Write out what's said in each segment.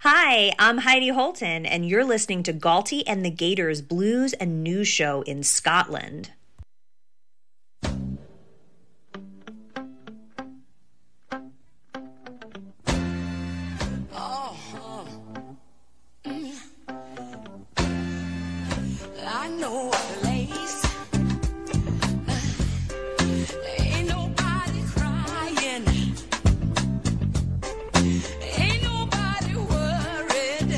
Hi, I'm Heidi Holton, and you're listening to Galty and the Gators Blues and News Show in Scotland. I know a place. Ain't nobody crying. Ain't nobody worried.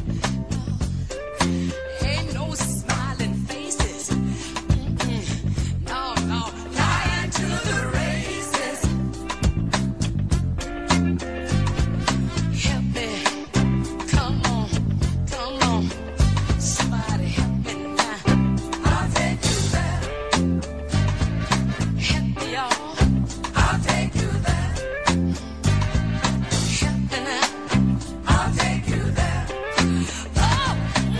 Ain't no smiling faces. No, no, lying to the races. Help me. Come on, come on. Somebody help me now. I'll take you there. Help me, y'all. I'll take you there. Help me now. I'll take you there. Oh,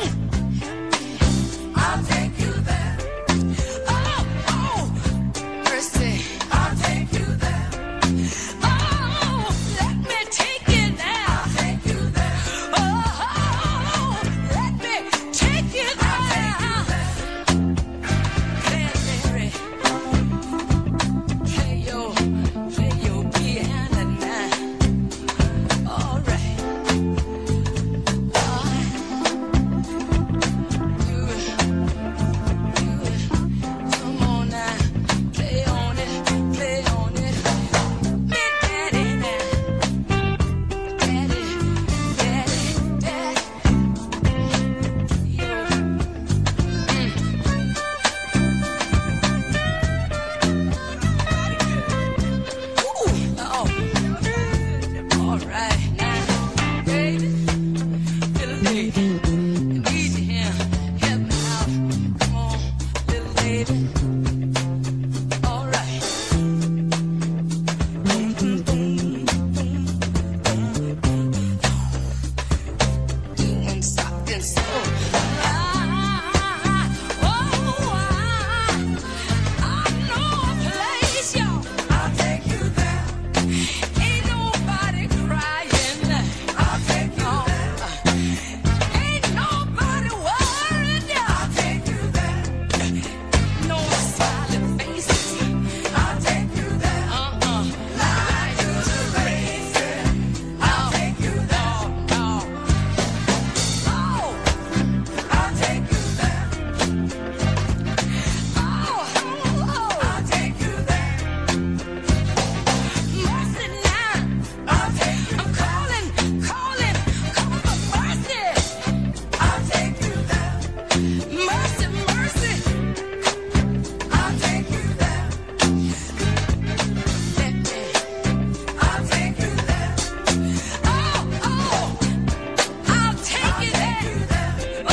I'll take you there. Oh, oh, mercy. I'll take you there. Oh, let me take you there. I'll take you there. Oh, let me take you there. Mary, play your piano now. All right. Come on now, play on it, play on it. Me daddy now, daddy, daddy, daddy. Yo. Ooh, oh, all right now, baby, little lady, need you here, help me out, come on, little lady, all right. Doing something so. I know a place, y'all. I'll take you there. Ain't nobody crying. I'll take you there. Ain't nobody worried. I'll take you there. No smiling faces. I'll take you there. Lie to the races. I'll take you there. Oh, I'll take you there. Oh, I'll take you there. Mercy now. I'll take you. I'm calling for mercy. I'll take you there. Mercy, mercy. I'll take you there. Let me. I'll take you there. Oh, I'll take you there. I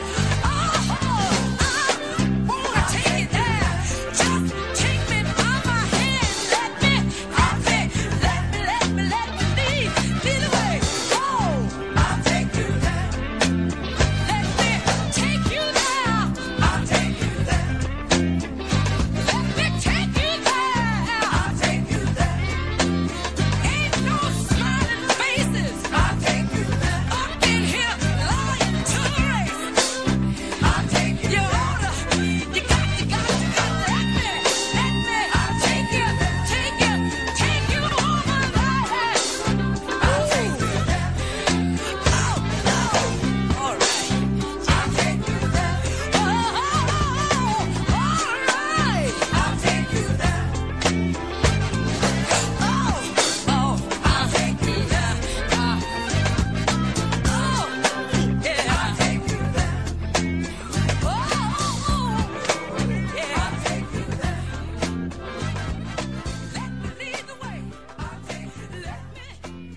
wanna take you there. Just take me by my hand. Let me lead the way. Oh, I'll take you there. Let me take you there. I'll take you there. Let me take you there. I'll take you there. Ain't no smiling faces. I'll take you there. Up in here lying to the races. I'll take you. You got let me. I'll take you over there. I'll take you there. Oh, all right. I'll take you there. Oh, all right. I'll take you there. Oh, I'll take you there. Oh, yeah, I'll take you there. Oh, yeah, I'll take you there. Let me lead the way. I'll take you. Let me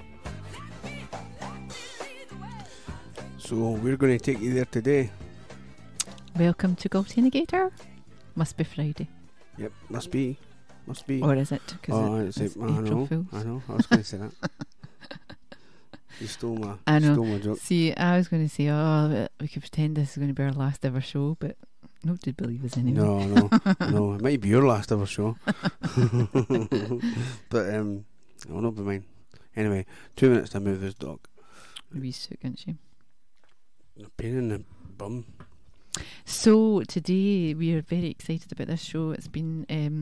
lead the way. So we're going to take you there today. Welcome to Galty and the Gator. Must be Friday. Yep, must be. Or is it? 'Cause Oh, it's I April know. Fools. I know. I was going to say that. You stole my joke. See, I was going to say, we could pretend this is going to be our last ever show, but nobody believe us anyway. No. It might be your last ever show. But, it will not be mine. Anyway, 2 minutes to move this dog. wee suit, isn't she? A pain in the bum. So today we are very excited about this show. It's been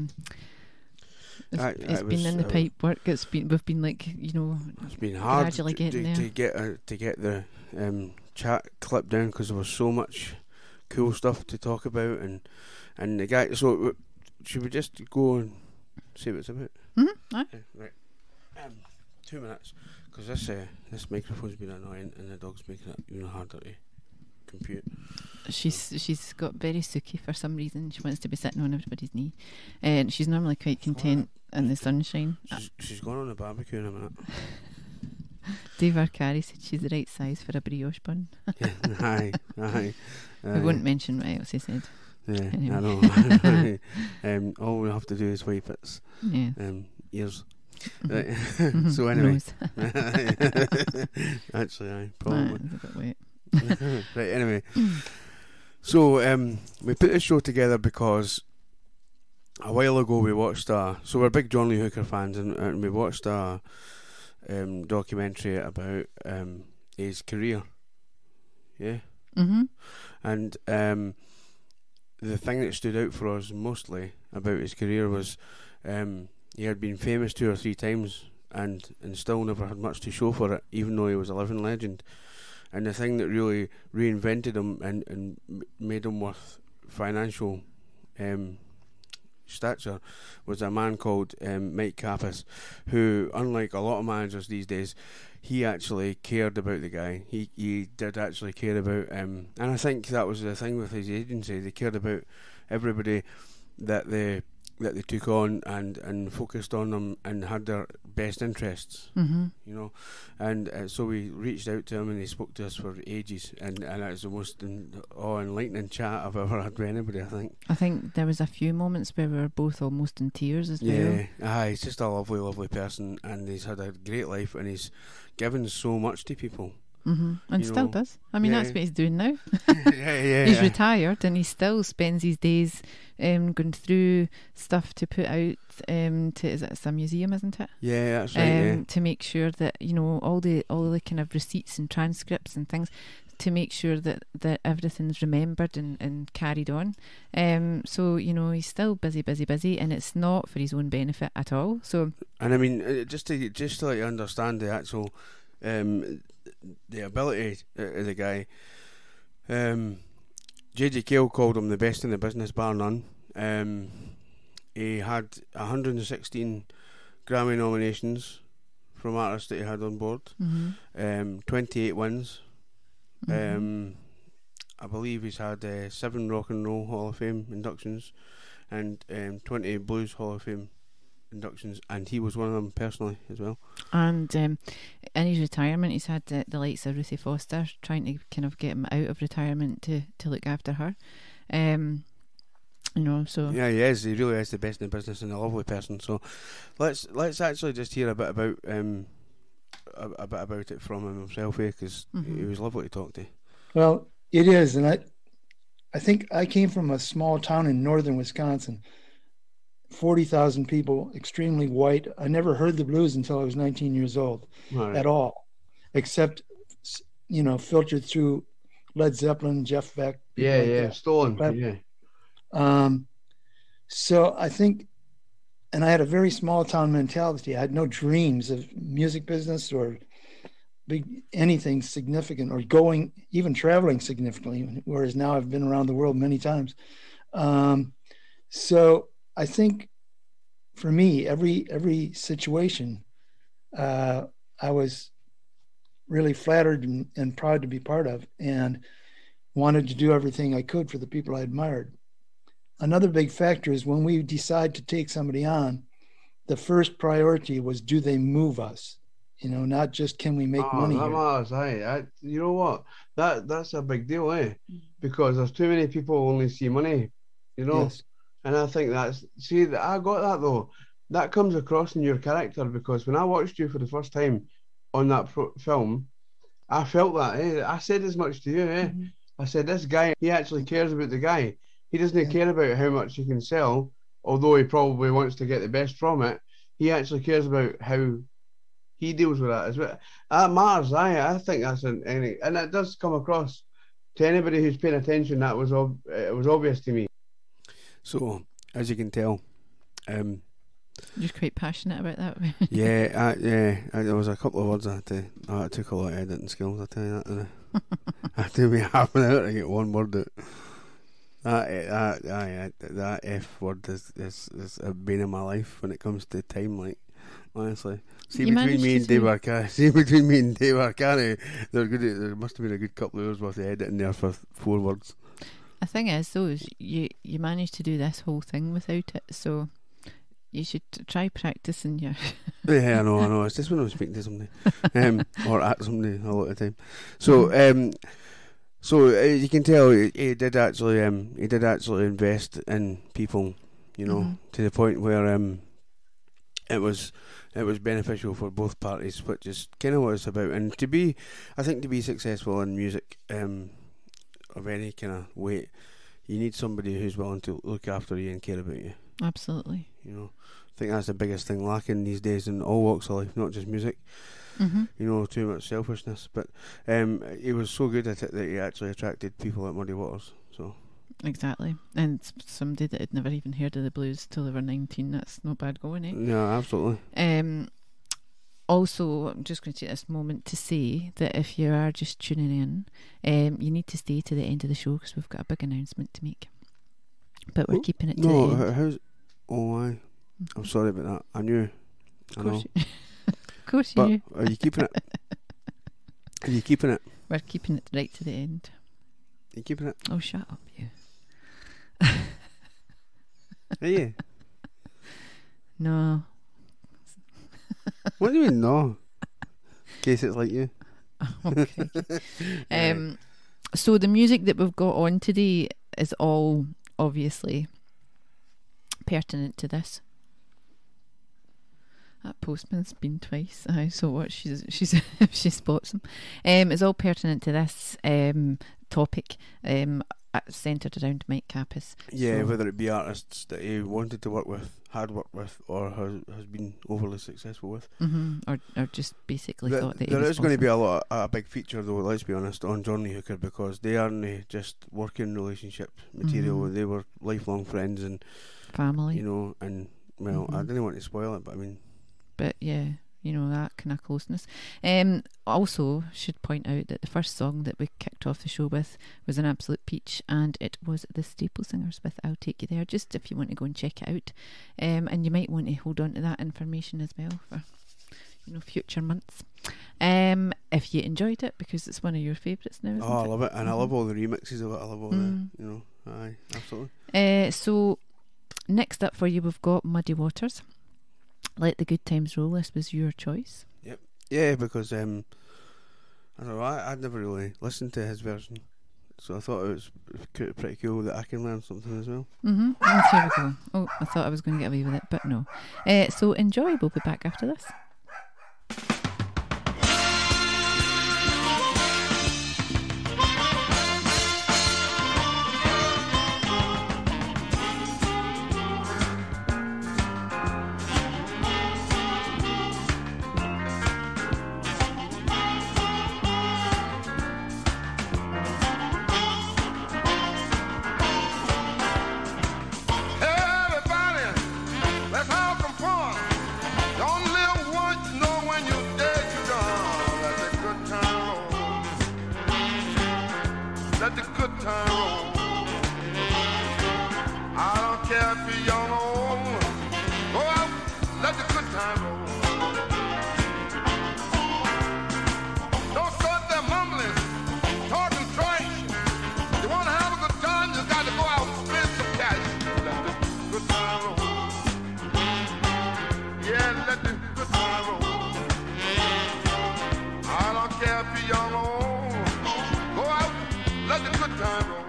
it's been in the pipe work. We've been like, you know, it's been hard gradually getting there to get the chat clip down, because there was so much cool stuff to talk about, and the guy. So should we just go and see what it's about? Aye. Right. 2 minutes, because this microphone's been annoying, and the dog's making it even harder to compute. She's got very sooky for some reason. She wants to be sitting on everybody's knee, and she's normally quite content in the sunshine. She's going on the barbecue in a minute. Dave Arcari said she's the right size for a brioche bun. Yeah, aye. We won't mention what else he said. Yeah, anyway. I know. All we have to do is wipe its ears. Right. So anyway, actually, I probably. It's a bit wet. Right. Anyway, so we put this show together because a while ago we watched so we're big John Lee Hooker fans, and we watched a documentary about his career. Yeah. And the thing that stood out for us mostly about his career was he had been famous 2 or 3 times and still never had much to show for it, even though he was a living legend. And the thing that really reinvented him and made him worth financial stature was a man called Mike Kappus, who, unlike a lot of managers these days, he actually cared about the guy. He did actually care about and I think that was the thing with his agency. They cared about everybody that they took on and focused on them and had their best interests, you know. And so we reached out to him, and he spoke to us for ages, and it was the most enlightening chat I've ever had with anybody, I think. There was a few moments where we were both almost in tears as well. Yeah, he's just a lovely, lovely person, and he's had a great life, and he's given so much to people. And still does. I mean, that's what he's doing now. He's retired, and he still spends his days going through stuff to put out it's a museum, isn't it? Yeah, that's right. To make sure that, you know, all the kind of receipts and transcripts and things, to make sure that everything's remembered and carried on. So, you know, he's still busy, and it's not for his own benefit at all. So, and I mean, just to let you understand the actual the ability of the guy, J.J. Cale called him the best in the business, bar none. He had 116 Grammy nominations from artists that he had on board, 28 wins. I believe he's had 7 Rock and Roll Hall of Fame inductions and 20 Blues Hall of Fame inductions, and he was one of them personally as well. And in his retirement, he's had the likes of Ruthie Foster trying to kind of get him out of retirement to look after her. You know, so yeah, he is. He really is the best in the business and a lovely person. So let's actually just hear a bit about it from him himself, because he was lovely to talk to. Well, it is, and I think I came from a small town in northern Wisconsin. 40,000 people, extremely white. I never heard the blues until I was 19 years old, at all, except, you know, filtered through Led Zeppelin, Jeff Beck. Stolen. So I think, and I had a very small town mentality. I had no dreams of music business or anything significant, or even traveling significantly, whereas now I've been around the world many times. So I think for me, every situation, I was really flattered and proud to be part of, and wanted to do everything I could for the people I admired. Another big factor is when we decide to take somebody on, the first priority was, do they move us? You know, not just can we make money that here. Matters, you know what? That's a big deal, because there's too many people who only see money, you know. Yes. And I think I got that though. That comes across in your character, because when I watched you for the first time on that film, I felt that. I said as much to you. I said, this guy, he actually cares about the guy. He doesn't care about how much he can sell, although he probably wants to get the best from it. He actually cares about how he deals with that as well. That matters. I think that's any, and it does come across to anybody who's paying attention. That was it was obvious to me. So as you can tell, You're quite passionate about that. yeah, there was a couple of words I had to. It took a lot of editing skills. I tell you that. Didn't it? It took me half an hour to get one word out. That F word is a bane of my life when it comes to time. Like, honestly, You managed between me to and Dave Arcari, there must have been a good couple of hours worth of editing there for 4 words. The thing is, though, is you managed to do this whole thing without it, so you should try practicing your. Yeah, I know. It's just when I'm speaking to somebody, or at somebody a lot of the time. So, so you can tell he did actually invest in people, you know, to the point where it was beneficial for both parties, which is kind of what it's about. And I think to be successful in music, of any kind of weight, you need somebody who's willing to look after you and care about you. Absolutely. You know, I think that's the biggest thing lacking these days in all walks of life, not just music. You know, too much selfishness. But he was so good at it that he actually attracted people at Muddy Waters. So Exactly. And somebody that had never even heard of the blues till they were 19, that's no bad going, eh? yeah, absolutely. Also, I'm just going to take this moment to say that if you are just tuning in, you need to stay to the end of the show because we've got a big announcement to make. But we're keeping it to the end. How's? Oh, I'm sorry about that. I knew. Of course, of course you But knew. are you keeping it? Are you keeping it? We're keeping it right to the end. Are you keeping it? Oh, shut up, you. Are you? No. What do you mean, no? In case it's like you. Okay. So the music that we've got on today is all obviously pertinent to this. That postman's been twice. So what? She's if she spots him. It's all pertinent to this topic. Centred around Mike Kappus. Yeah, So- whether it be artists that he wanted to work with, had worked with, or has been overly successful with. or just basically thought that There he is going to be awesome. a big feature, though, let's be honest, on Johnny Hooker, because they aren't just working relationship material. They were lifelong friends, and family. you know, and well, I didn't want to spoil it, but I mean, But yeah, you know, that kind of closeness. Also, should point out that the first song that we kicked off the show with was an absolute peach, and it was the Staple Singers with "I'll Take You There." Just if you want to go and check it out, and you might want to hold on to that information as well for, you know, future months. If you enjoyed it, because it's one of your favourites now. Isn't I it? love it, and I love all the remixes of it. I love all the, you know, absolutely. So next up for you, we've got Muddy Waters. Let the Good Times Roll. This was your choice. Yep. Yeah, because I don't know, I'd never really listened to his version, so I thought it was pretty cool that I can learn something as well. Oh, here we go. Oh, I thought I was going to get away with it, but no. So enjoy. We'll be back after this. Everybody, let's have some fun. Don't live once, know when you're dead, you're gone. Let the good time roll. Let the good time roll. I don't care if you're young or old. Go out, let the good time roll. Don't start there mumbling, talking trash. You want to have a good time, you got to go out and spend some cash. Let the good time roll. Yeah, let the good time roll. I don't care if you're young or old. Go out, let the good time roll.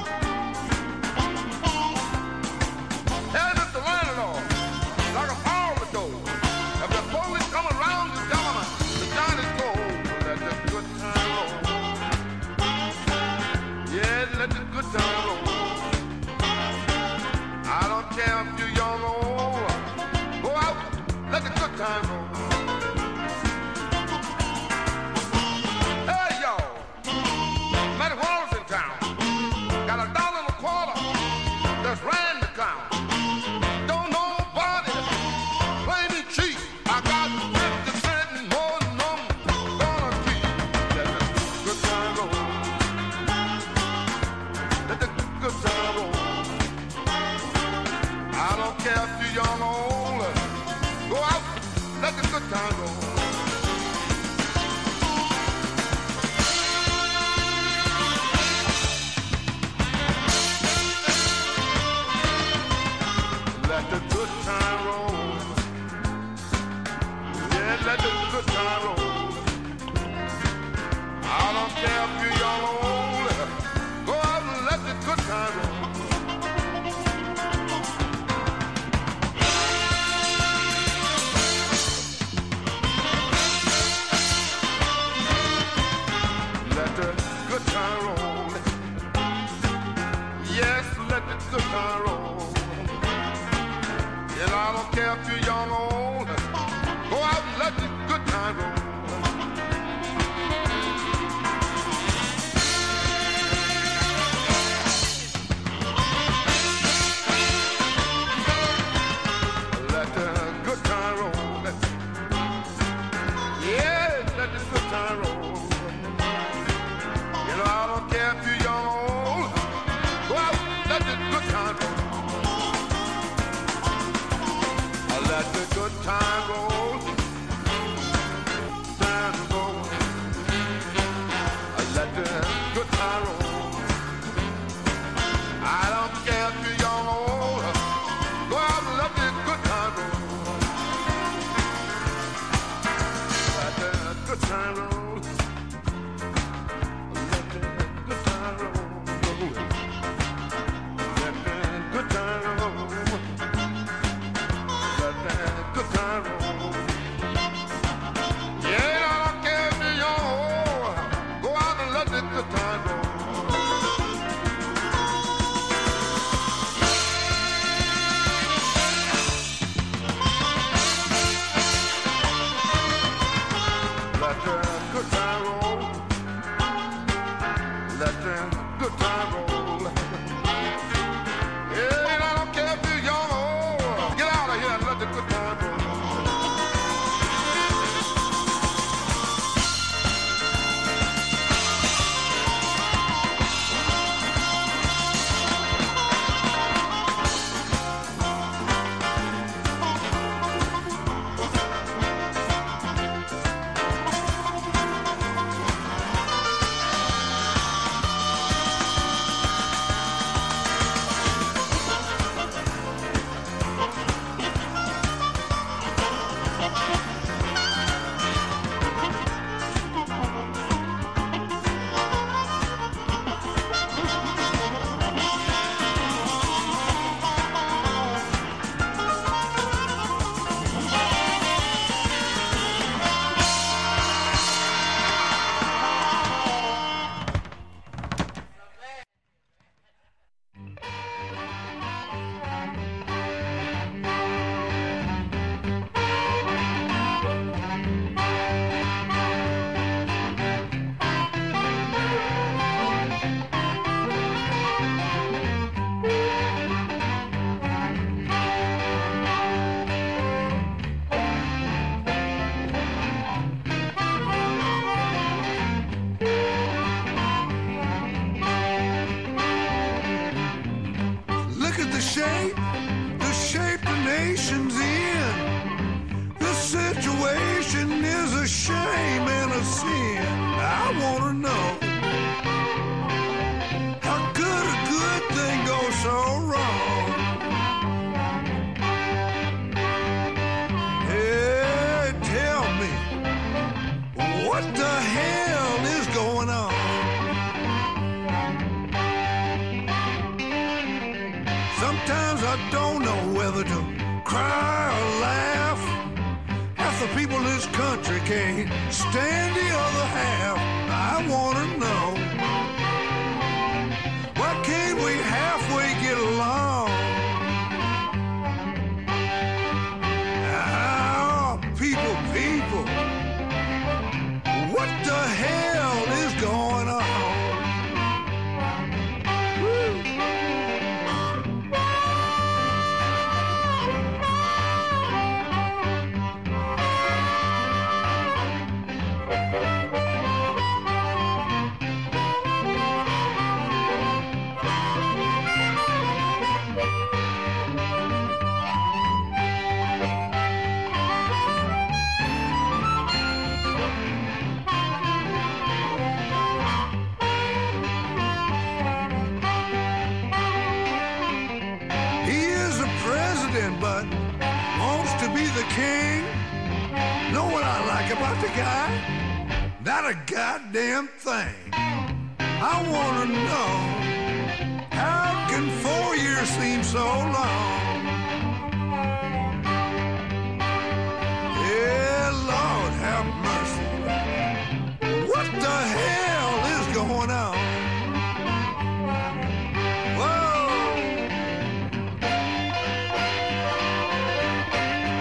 Hey, Mr. Landlord, like a power door. If the police come around, you tell them the John is cold. Let the good time roll. Yeah, let the good time roll. I don't care if you're young or old. Go out, let the good time roll. care if you're young or old. Go out and let the good time roll. Let the good time roll. Yeah, let the good time roll. You know, I don't care if you're young or old. Go out and let the good time roll. Let the good time roll. Time roll. Let the good time roll. I don't care if you're young or old. Go out and let the good time roll. Let the good time roll. Let the good time roll. Let the good time roll. Let the good time roll. Yeah, I don't care if you're young or old. Go out and let the good time roll. Let the good time roll. Let the good time roll. Yeah, I don't care if you're young or old. Get out of here and let the good time roll. Look at the shape the nation's in. The situation is a shame and a sin. I wanna know how could a good thing go so wrong? Hey, tell me, what the hell is going on? Sometimes I don't know whether to cry or laugh. Half the people in this country can't stand the other half. I wanna know, why can't we halfway get along? Ah, people, what the hell is going on? But wants to be the king. Know what I like about the guy? Not a goddamn thing. I want to know, how can 4 years seem so long? Yeah, Lord have mercy. What the hell is going on? Whoa.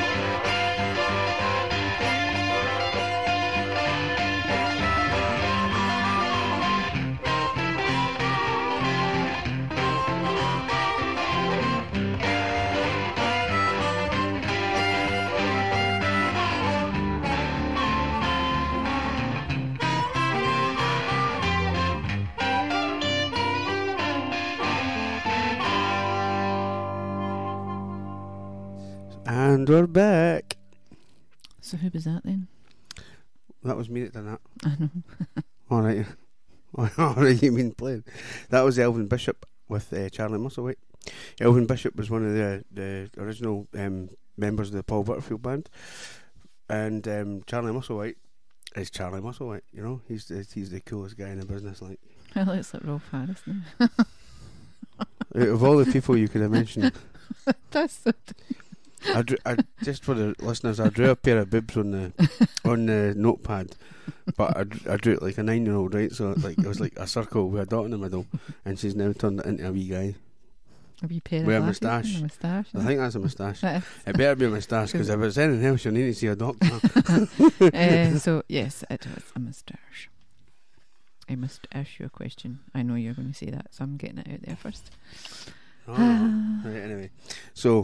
And we're back. So who was that then? That was me that done that. I know. Alright. Alright, you mean playing. That was Elvin Bishop with Charlie Musselwhite. Elvin Bishop was one of the original members of the Paul Butterfield band. And Charlie Musselwhite is Charlie Musselwhite, you know? He's the coolest guy in the business, like. Well, it's like Rolf Harris now. Out of all the people you could have mentioned, That's so I just for the listeners, I drew a pair of boobs on the notepad, but I drew it like a 9-year-old, right? So it was like a circle with a dot in the middle, and she's now turned it into a wee guy a wee pair with a of glasses moustache. and a moustache. I think that's a moustache. That It better be a moustache, because if it's anything else, you need to see a doctor. so yes, it was a moustache. I must ask you a question. I know you're going to say that, so I'm getting it out there first. Right, anyway, so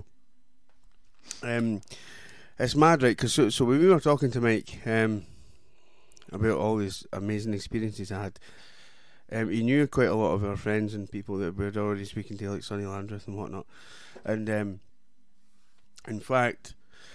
it's mad, right? Because so when we were talking to Mike about all these amazing experiences I had, he knew quite a lot of our friends and people that we were already speaking to, like Sonny Landreth and whatnot. And in fact,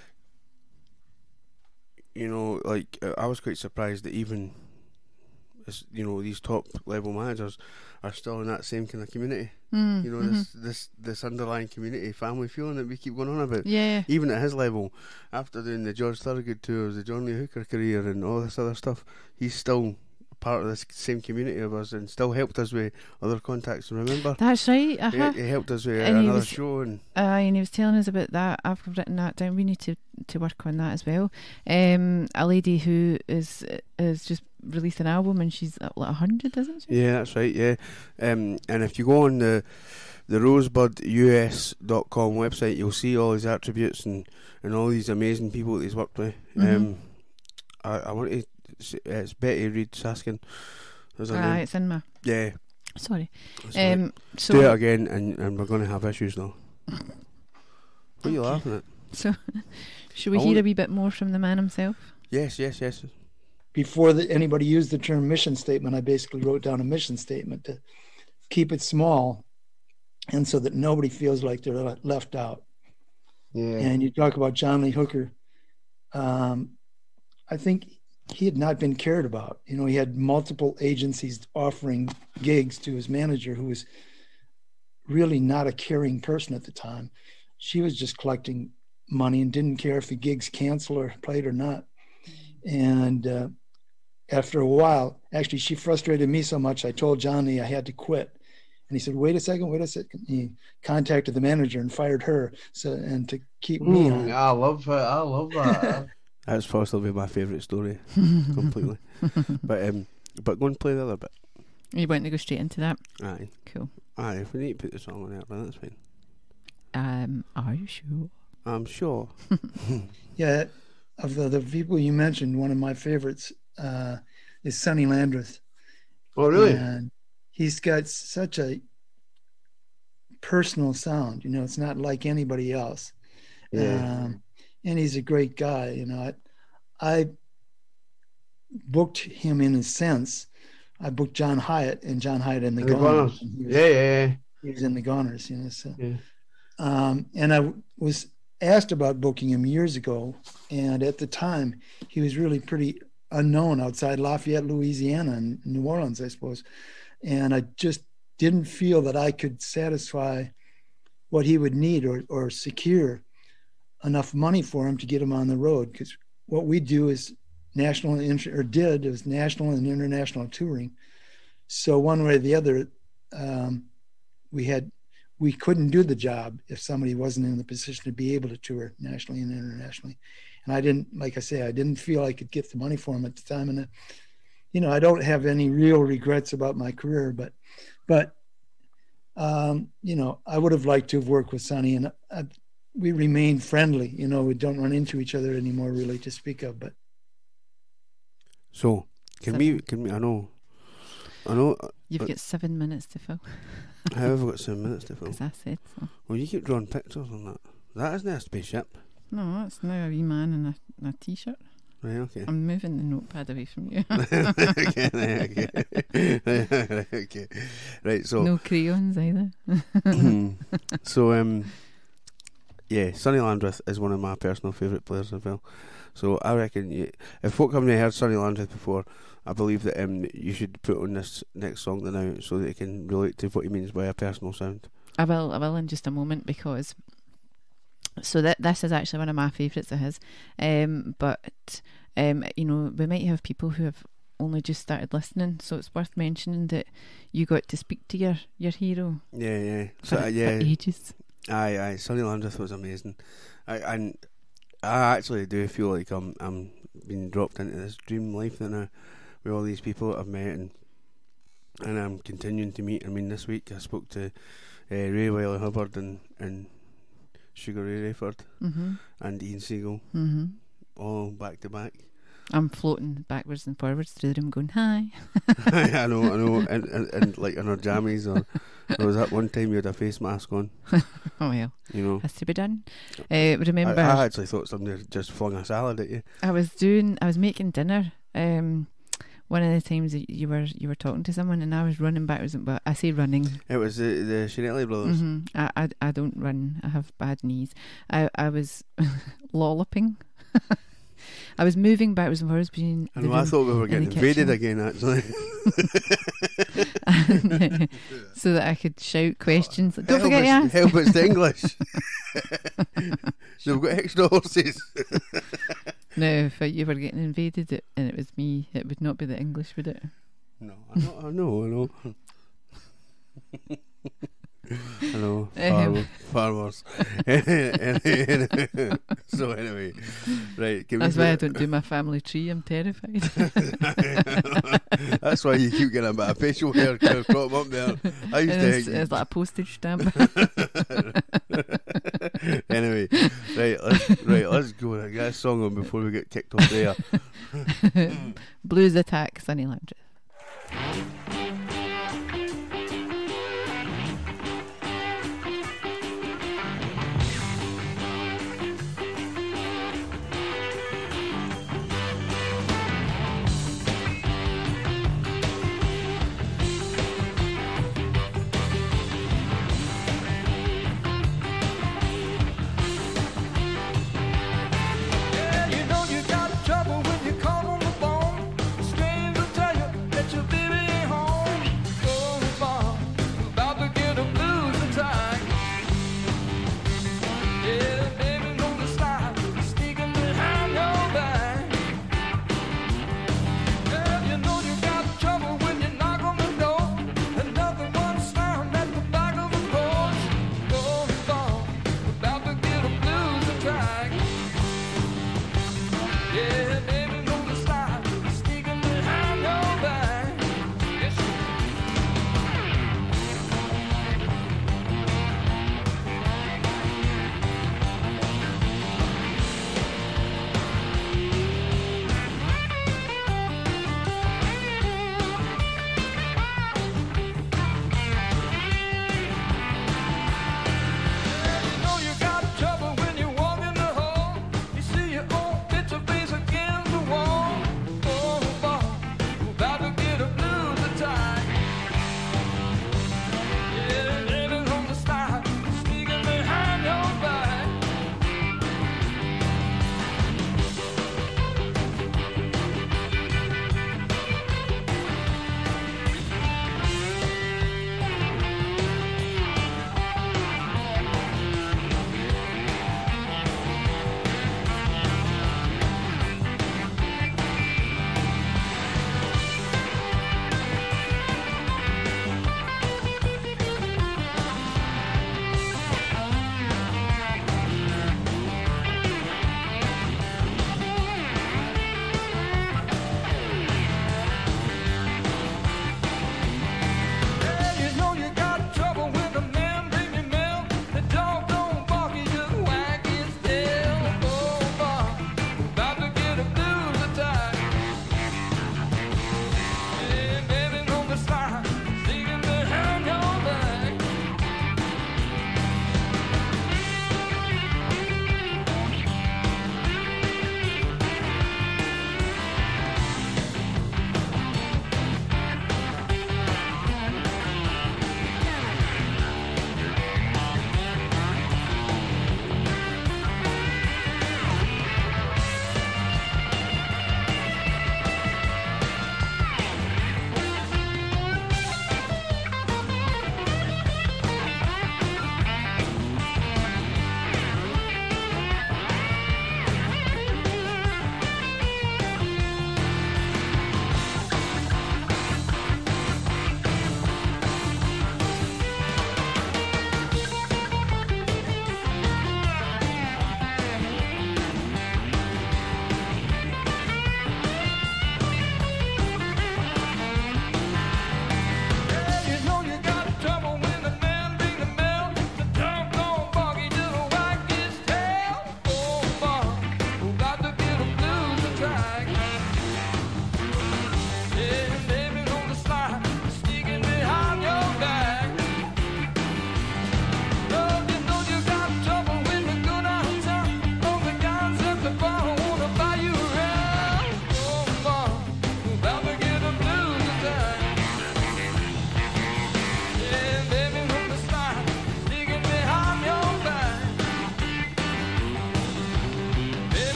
you know, like I was quite surprised that even these top level managers are still in that same kind of community. You know, this underlying community family feeling that we keep going on about. Yeah. Even at his level, after doing the George Thorogood tours, the John Lee Hooker career, and all this other stuff, he's still part of this same community of us, and still helped us with other contacts. Remember? That's right. He helped us with And he another was- show, and And he was telling us about that. I've written that down. We need to work on that as well. A lady who is just released an album, and she's like 100, isn't she? yeah, that's right. Yeah, and if you go on the rosebudus.com website, you'll see all his attributes and all these amazing people that he's worked with. I want to. It's Betty Reid Saskin. There's her name. It's in my. Yeah. Sorry. That's right. So Do it again, and we're going to have issues now. What are you laughing at? So, should we I hear wanna- a wee bit more from the man himself? Yes. Before anybody used the term mission statement, I basically wrote down a mission statement to keep it small, and so that nobody feels like they're left out. Yeah. And you talk about John Lee Hooker. I think he had not been cared about. You know, he had multiple agencies offering gigs to his manager, who was really not a caring person at the time. She was just collecting money and didn't care if the gigs canceled or played or not. And after a while, actually, she frustrated me so much, I told Johnny I had to quit. And he said, wait a second. He contacted the manager and fired her and to keep me on. I love that. That's possibly my favourite story, completely. But go and play the other bit. You want to go straight into that? Aye. Cool. Aye, if we need to put the song on there, but that's fine. Are you sure? I'm sure. Yeah, of the people you mentioned, one of my favorites is Sonny Landreth. Oh, really? And he's got such a personal sound. You know, it's not like anybody else. Yeah. And he's a great guy. You know, I booked him in a sense. I booked John Hyatt and John Hyatt in the Goners. Yeah. He was in the Goners, you know. So. Yeah. And I was asked about booking him years ago, and at the time he was really pretty unknown outside Lafayette, Louisiana, and New Orleans, I suppose. And I just didn't feel that I could satisfy what he would need or secure enough money for him to get him on the road, because what we do is national and international touring. So one way or the other, we couldn't do the job if somebody wasn't in the position to be able to tour nationally and internationally. And I didn't feel I could get the money for him at the time. And you know, I don't have any real regrets about my career, but you know, I would have liked to have worked with Sonny, and we remain friendly. You know, we don't run into each other anymore, really, to speak of. But So, can we? I know. You've got 7 minutes to fill. How have I got 7 minutes to fill? Because I said so. Well, you keep drawing pictures on that. That isn't a spaceship. No, it's now a wee man in a t-shirt. Right, okay. I'm moving the notepad away from you. Okay. Right, so No crayons either. so Yeah, Sonny Landreth is one of my personal favourite players as well. So I reckon if folk haven't heard Sonny Landreth before, I believe that you should put on this next song now so that they can relate to what he means by a personal sound. I will in just a moment, because this is actually one of my favourites of his. But you know, we might have people who have only just started listening, so it's worth mentioning that you got to speak to your hero. Yeah. For ages. Aye. Sonny Landreth was amazing. I actually do feel like I'm being dropped into this dream life now with all these people that I've met and I'm continuing to meet. I mean, this week I spoke to Ray Wiley Hubbard and Sugar Ray Rayford and Ian Seagull, all back to back. I'm floating backwards and forwards through the room going, hi. I know, and like in our jammies, or there was that one time you had a face mask on. Oh well, you know, has to be done. Remember, I actually thought somebody just flung a salad at you. I was making dinner. One of the times that you were talking to someone, and I was running backwards. But I say running. It was the Shinelli brothers. I don't run. I have bad knees. I was lolloping. I was moving backwards and forwards between. I thought we were getting invaded again, actually. So that I could shout questions. Don't forget to ask. Help it's the English. So we've got extra horses. No, if you were getting invaded and it was me, it would not be the English, would it? No, I know. I know, far worse. So anyway, right. That's why I don't do my family tree. I'm terrified. That's why you keep getting a bit of facial hair crop up there. I used to think it's like a postage stamp. Anyway, let's go. I got a song on before we get kicked off there. Blues Attack, Sonny Landreth. You know you got trouble when you call on the phone. Stranger tell you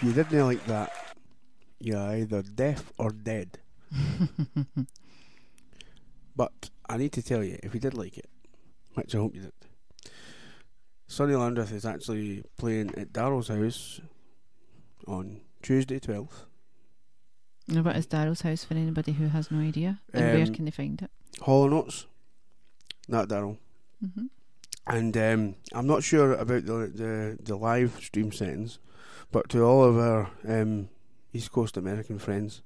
you didn't like that, you're either deaf or dead. But I need to tell you, if you did like it, which I hope you did, Sonny Landreth is actually playing at Daryl's house on Tuesday 12th. Now, what is Daryl's house for anybody who has no idea? And where can they find it? Hall & Oates, not Daryl. Mm-hmm. And I'm not sure about the live stream settings, but to all of our East Coast American friends,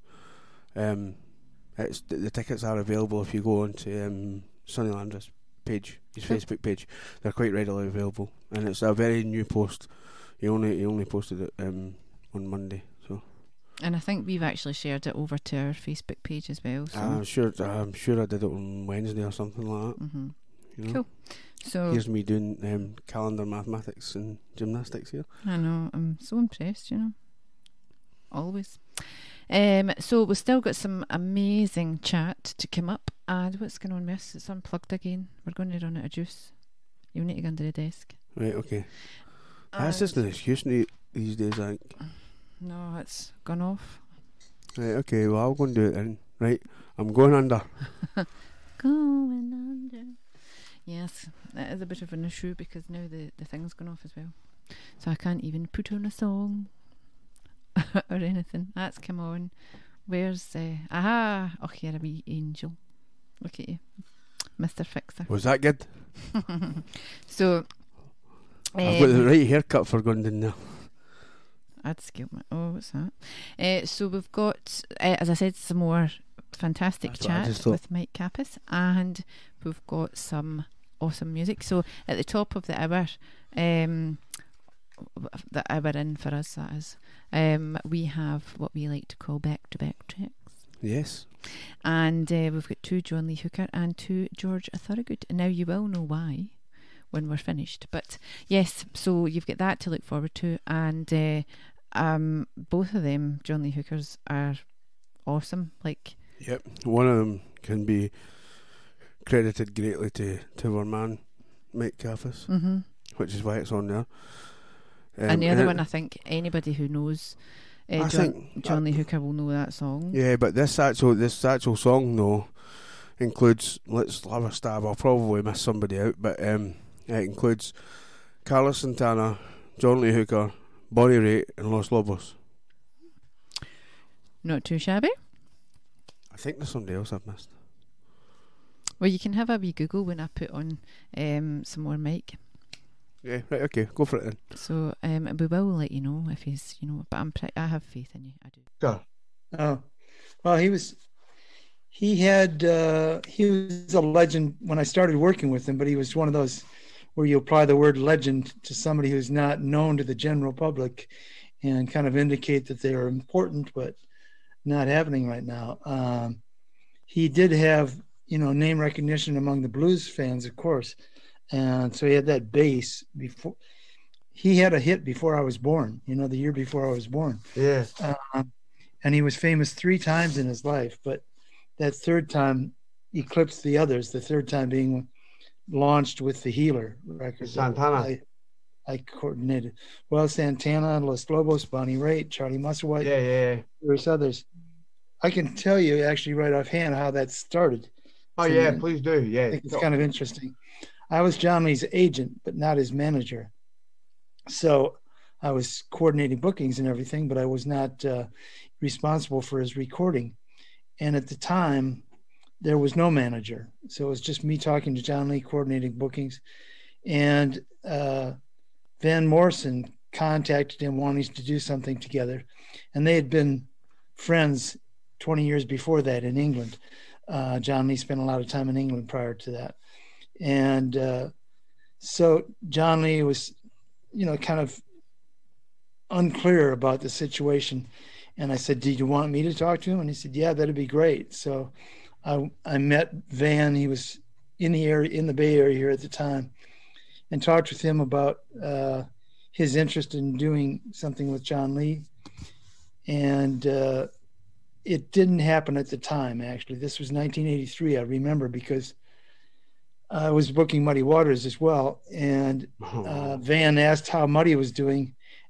the tickets are available if you go onto Sonny Landreth's page, his Facebook page. They're quite readily available, and it's a very new post. He only posted it on Monday, so. And I think we've actually shared it over to our Facebook page as well. So. I'm sure I did it on Wednesday or something like that. Mm-hmm. You know? Cool. So here's me doing calendar mathematics and gymnastics here. I know, I'm so impressed, you know. Always. So we've still got some amazing chat to come up. And what's going on, miss? It's unplugged again. We're going to run out of juice. You need to go under the desk. Right, okay. That's just an excuse these days, I think. No, it's gone off. Right, okay, well, I'll go and do it then. Right, I'm going under. Going under. Yes, that is a bit of an issue because now the thing's gone off as well. So I can't even put on a song or anything. That's come on. Where's aha? Oh, you're a wee angel. Look at you, Mr. Fixer. Was that good? So I've got the right haircut for going down there. I'd scale my. Oh, what's that? So we've got, as I said, some more fantastic That's what I chat just thought. with Mike Kappus, and we've got some awesome music. So at the top of the hour in for us, that is, we have what we like to call back-to-back tracks. Yes. And we've got 2 John Lee Hooker and 2 George Thorogood. And now you will know why when we're finished. But yes, so you've got that to look forward to. And both of them, John Lee Hookers, are awesome. Like, Yep. One of them can be credited greatly to our man, Mike Kappus, mm-hmm. which is why it's on there. And the other one, I think anybody who knows John Lee Hooker will know that song. Yeah, but this actual song though includes, let's have a stab, I'll probably miss somebody out, but it includes Carlos Santana, John Lee Hooker, Bonnie Raitt and Los Lobos. Not too shabby. I think there's somebody else I've missed. Well, you can have a wee Google when I put on some more Mike. Yeah, right, okay, go for it then. So we will let you know if he's, but I have faith in you. I do. Sure. Oh, well, he was a legend when I started working with him, but he was one of those where you apply the word legend to somebody who's not known to the general public and kind of indicate that they are important but not happening right now. He did have, name recognition among the blues fans, of course. And so he had that base before. He had a hit before I was born, the year before I was born. Yeah. And he was famous 3 times in his life, but that third time eclipsed the others, the third time being launched with the Healer record. Santana. I coordinated. Well, Santana, Los Lobos, Bonnie Raitt, Charlie Musselwhite, Yeah. various others. I can tell you actually right offhand how that started. Oh, So, yeah, please do, yeah. I think it's kind of interesting. I was John Lee's agent, but not his manager. So I was coordinating bookings and everything, but I was not responsible for his recording. And at the time, there was no manager. So it was just me talking to John Lee, coordinating bookings. And Van Morrison contacted him wanting to do something together. And they had been friends 20 years before that in England. John Lee spent a lot of time in England prior to that. And so John Lee was, kind of unclear about the situation. And I said, "Did you want me to talk to him?" And he said, "Yeah, that'd be great." So I met Van. He was in the Bay Area here at the time, and talked with him about his interest in doing something with John Lee. And it didn't happen at the time, actually. This was 1983, I remember, because I was booking Muddy Waters as well. And Van asked how Muddy was doing,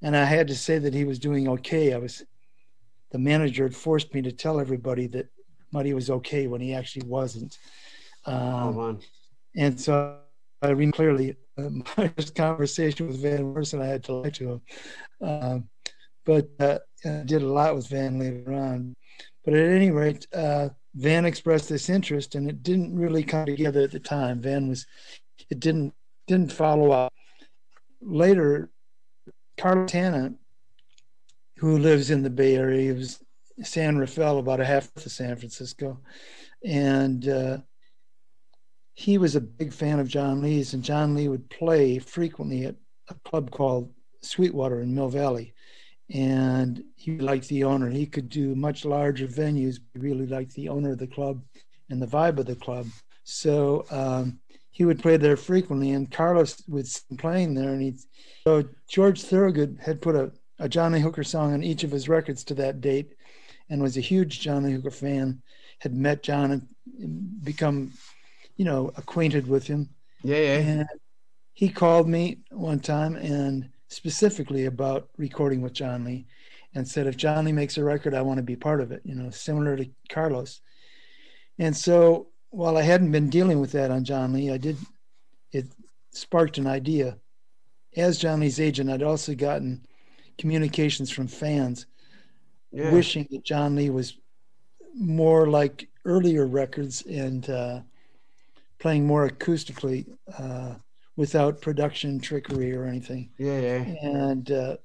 and I had to say that he was doing okay. The manager had forced me to tell everybody that Muddy was okay when he actually wasn't. Oh man. And so I remember clearly my first conversation with Van Morrison, I had to lie to him. But I did a lot with Van later on. But at any rate, Van expressed this interest, and it didn't really come together at the time. It didn't follow up. Later, Carlos Santana, who lives in the Bay Area, he was San Rafael, about a half of San Francisco, and he was a big fan of John Lee's, and John Lee would play frequently at a club called Sweetwater in Mill Valley. And he liked the owner. He could do much larger venues. He really liked the owner of the club and the vibe of the club. So he would play there frequently, and Carlos would be playing there. So George Thorogood had put a John Lee Hooker song on each of his records to that date, and was a huge John Lee Hooker fan. Had met John and become, acquainted with him. Yeah. And he called me one time and specifically about recording with John Lee, and said, if John Lee makes a record, I want to be part of it, similar to Carlos. And so while I hadn't been dealing with that on John Lee, it sparked an idea. As John Lee's agent, I'd also gotten communications from fans wishing that John Lee was more like earlier records and playing more acoustically, without production trickery or anything. Yeah. And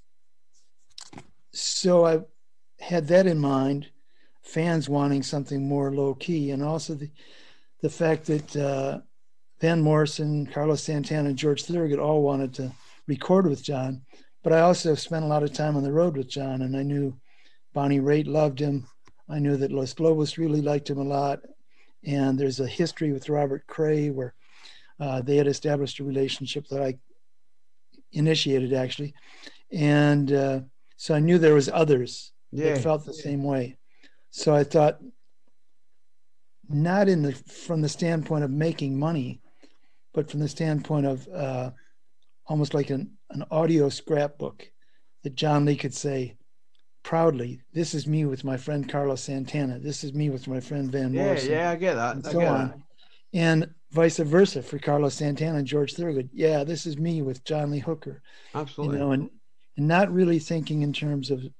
so I had that in mind, fans wanting something more low key, and also the fact that Van Morrison, Carlos Santana, and George Thorogood all wanted to record with John. But I also spent a lot of time on the road with John, and I knew Bonnie Raitt loved him. I knew that Los Globos really liked him a lot. And there's a history with Robert Cray where they had established a relationship that I initiated, actually. And so I knew there was others that felt the same way. So I thought, not from the standpoint of making money, but from the standpoint of almost like an audio scrapbook that John Lee could say proudly, this is me with my friend Carlos Santana. This is me with my friend Van Morrison. Yeah, I get that. And so on. And vice versa for Carlos Santana and George Thorogood. Yeah, this is me with John Lee Hooker. Absolutely. And not really thinking in terms of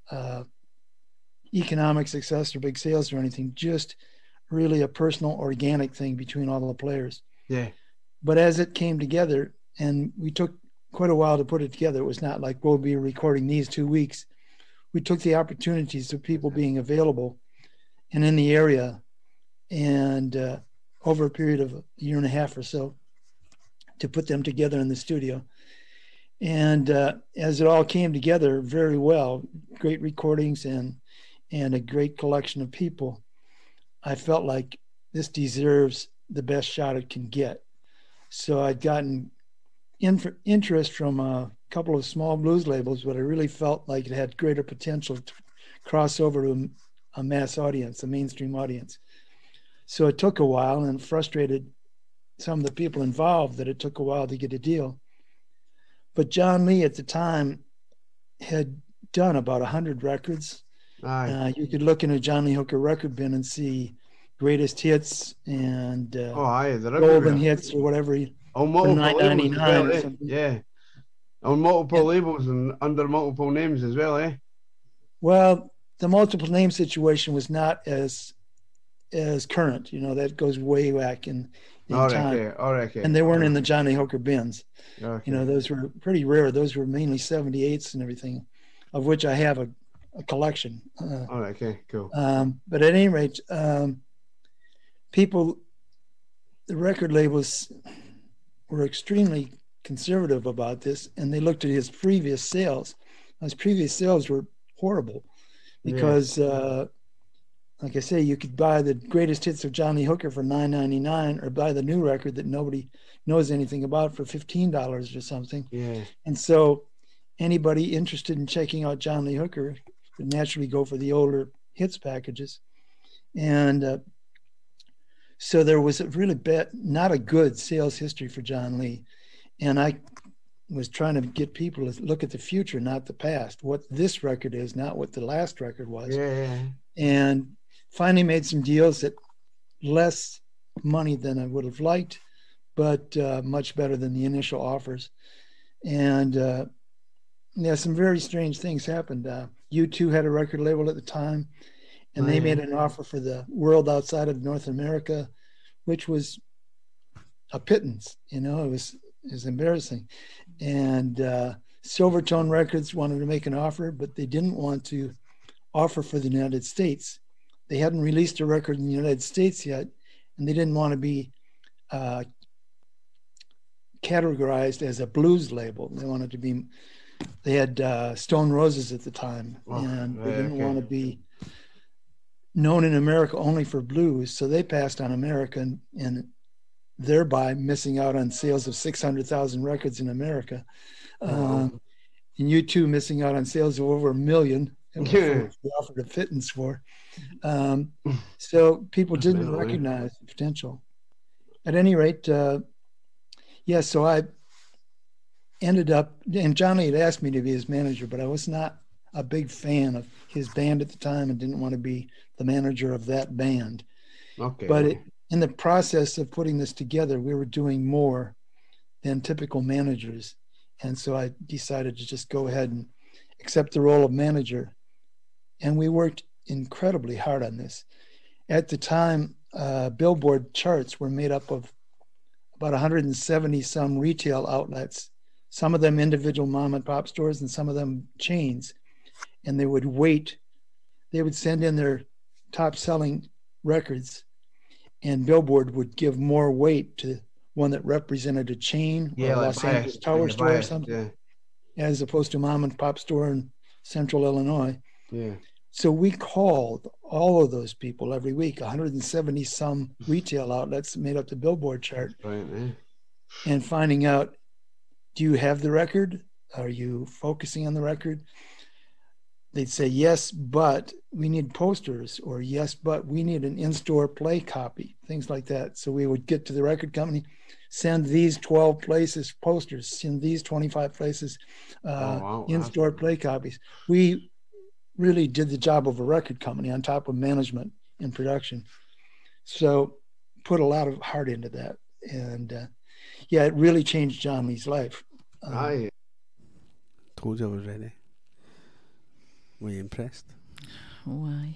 economic success or big sales or anything, just really a personal, organic thing between all the players. Yeah. But as it came together, and we took quite a while to put it together, it was not like we'll be recording these 2 weeks. We took the opportunities of people being available and in the area, and over a period of a year and a half or so, to put them together in the studio. And as it all came together very well, great recordings and a great collection of people, I felt like this deserves the best shot it can get. So I'd gotten interest from a couple of small blues labels, but I really felt like it had greater potential to cross over to a mass audience, a mainstream audience. So it took a while, and frustrated some of the people involved that it took a while to get a deal. But John Lee at the time had done about 100 records. You could look in a John Lee Hooker record bin and see greatest hits and golden hits or whatever. On multiple $9.99 labels, or something. yeah. On multiple labels and under multiple names as well, eh? Well, the multiple name situation was not as current. That goes way back in time. Okay. And they weren't in the John Lee Hooker bins. Okay. Those were pretty rare. Those were mainly 78s and everything, of which I have a collection. Okay, cool. But at any rate, the record labels were extremely conservative about this, and they looked at his previous sales. His previous sales were horrible because, like I say, you could buy the greatest hits of John Lee Hooker for $9.99, or buy the new record that nobody knows anything about for $15 or something. Yeah. And so anybody interested in checking out John Lee Hooker would naturally go for the older hits packages. And so there was a really not a good sales history for John Lee. And I was trying to get people to look at the future, not the past. What this record is, not what the last record was. Yeah. And finally made some deals at less money than I would have liked, but much better than the initial offers. And some very strange things happened. U2 had a record label at the time, and they made an offer for the world outside of North America, which was a pittance. It was embarrassing. And Silvertone Records wanted to make an offer, but they didn't want to offer for the United States. They hadn't released a record in the United States yet, and they didn't want to be categorized as a blues label. They wanted to be. They had Stone Roses at the time, and they didn't want to be known in America only for blues. So they passed on America, and thereby missing out on sales of 600,000 records in America. And U2 missing out on sales of over 1 million. We offered a pittance for. So people didn't recognize the potential. At any rate, so I ended up, and Johnny had asked me to be his manager, but I was not a big fan of his band at the time and didn't want to be the manager of that band. Okay. But in the process of putting this together, we were doing more than typical managers. And so I decided to just go ahead and accept the role of manager. And we worked incredibly hard on this. At the time, Billboard charts were made up of about 170 some retail outlets, some of them individual mom and pop stores and some of them chains. And they would send in their top selling records, and Billboard would give more weight to one that represented a chain or a Los Angeles Tower store or something, as opposed to mom and pop store in central Illinois. Yeah. So we called all of those people every week, 170 some retail outlets that made up the Billboard chart, and finding out, do you have the record? Are you focusing on the record? They'd say, yes, but we need posters, or yes, but we need an in-store play copy, things like that. So we would get to the record company, send these 12 places posters, send these 25 places in-store play copies. We really did the job of a record company on top of management and production. So put a lot of heart into that. And it really changed John Lee's life. I told you I was ready. Were you impressed? Why?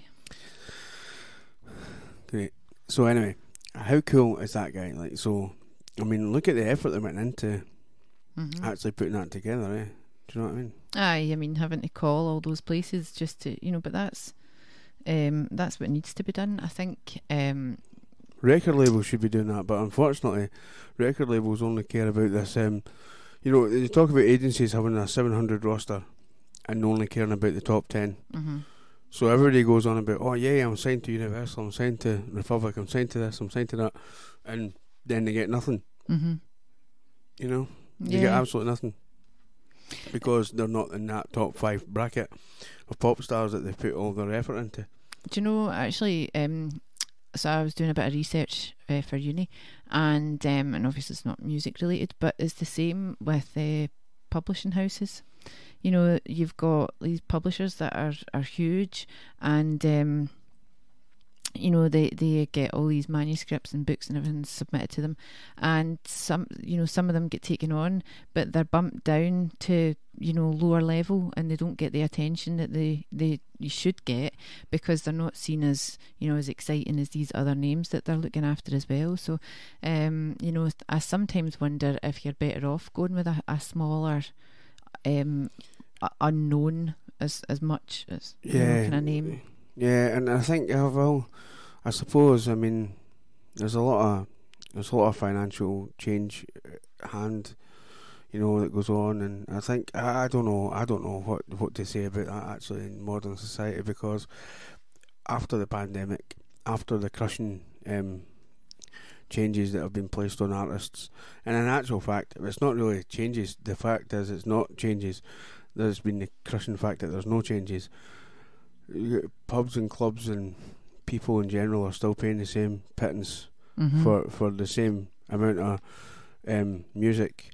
Great. So anyway, how cool is that guy? Like, so, I mean, look at the effort that went into actually putting that together, eh? Do you know what I mean? Aye, I mean, having to call all those places just to, but that's what needs to be done, I think. Record labels should be doing that, but unfortunately, record labels only care about this. You talk about agencies having a 700 roster and only caring about the top 10. So everybody goes on about, oh yeah, I'm signed to Universal, I'm signed to Republic, I'm signed to this, I'm signed to that, and then they get nothing. You get absolutely nothing, because they're not in that top 5 bracket of pop stars that they've put all their effort into. Do you know, actually, so I was doing a bit of research for uni, and obviously it's not music related, but it's the same with publishing houses. You've got these publishers that are huge, and they get all these manuscripts and books and everything submitted to them, and some of them get taken on, but they're bumped down to lower level, and they don't get the attention that you should get, because they're not seen as as exciting as these other names that they're looking after as well. So I sometimes wonder if you're better off going with a smaller unknown as much as kind of name. And I think I suppose, I mean, there's a lot of financial change hand, that goes on, and I think I don't know what to say about that actually in modern society, because after the pandemic, after the crushing changes that have been placed on artists, and in actual fact, it's not really changes. The fact is, it's not changes. There's been the crushing fact that there's no changes. Pubs and clubs and people in general are still paying the same pittance for the same amount of music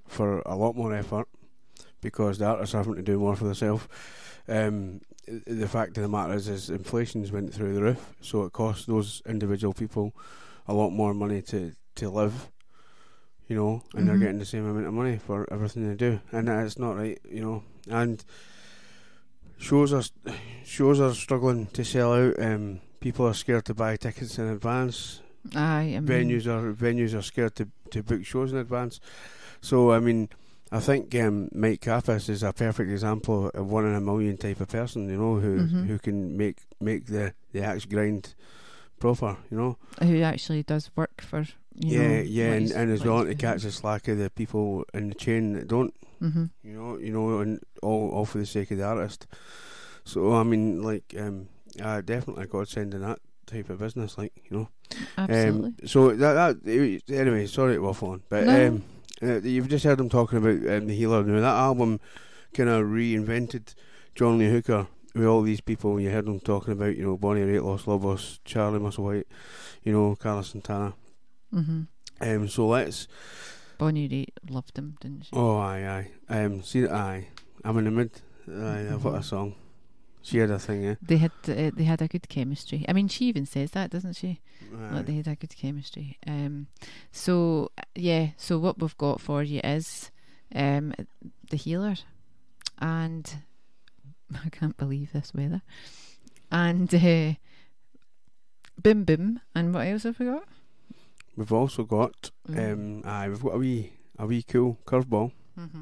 for a lot more effort because the artists are having to do more for themselves. The fact of the matter is inflation's went through the roof, so it costs those individual people a lot more money to live, you know, and they're getting the same amount of money for everything they do, and it's not right, you know. And shows are struggling to sell out. People are scared to buy tickets in advance. Aye, I mean, Venues are scared to book shows in advance. So I mean, I think Mike Kappus is a perfect example of 1 in a million type of person, you know, who can make the axe grind proper, you know. Who actually does work for, you know. And is willing to catch the slack of the people in the chain that don't, you know, and all for the sake of the artist. So I mean, like, definitely godsend in that type of business, like, you know. Absolutely. So that anyway, sorry to waffle on, but No. You've just heard them talking about The Healer. Now, that album kind of reinvented John Lee Hooker with all these people. You heard them talking about, you know, Bonnie Raitt, Los Lobos, Charlie Musselwhite, you know, Carlos Santana. So let's... Bonnie Raitt loved him, didn't she? Oh, aye. See, aye. I'm in the mood. Aye, what a song. She had a thing, yeah. They had a good chemistry. I mean, she even says that, doesn't she? Aye. Like, they had a good chemistry. So what we've got for you is The Healer, and I can't believe this weather, and Boom Boom, and what else have we got? We've also got we've got a wee cool curveball.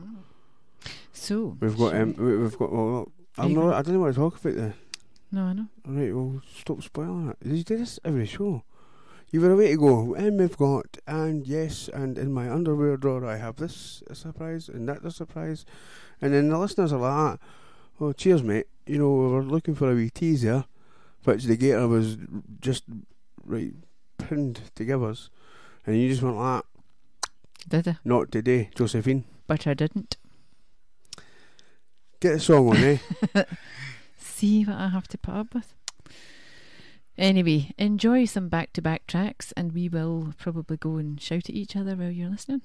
So We've got well, I don't know what to talk about there. No, I know. Alright, well, stop spoiling it. You do this every show. You've got a way to go. And we've got, and yes, and in my underwear drawer I have this a surprise, and that a surprise. And then the listeners are like, oh, cheers, mate. You know, we were looking for a wee teaser, which the gator was just right pinned to give us. And you just went like that. Did I? Not today, Josephine. But I didn't. Get the song on, eh? See what I have to put up with. Anyway, enjoy some back-to-back tracks, and we will probably go and shout at each other while you're listening.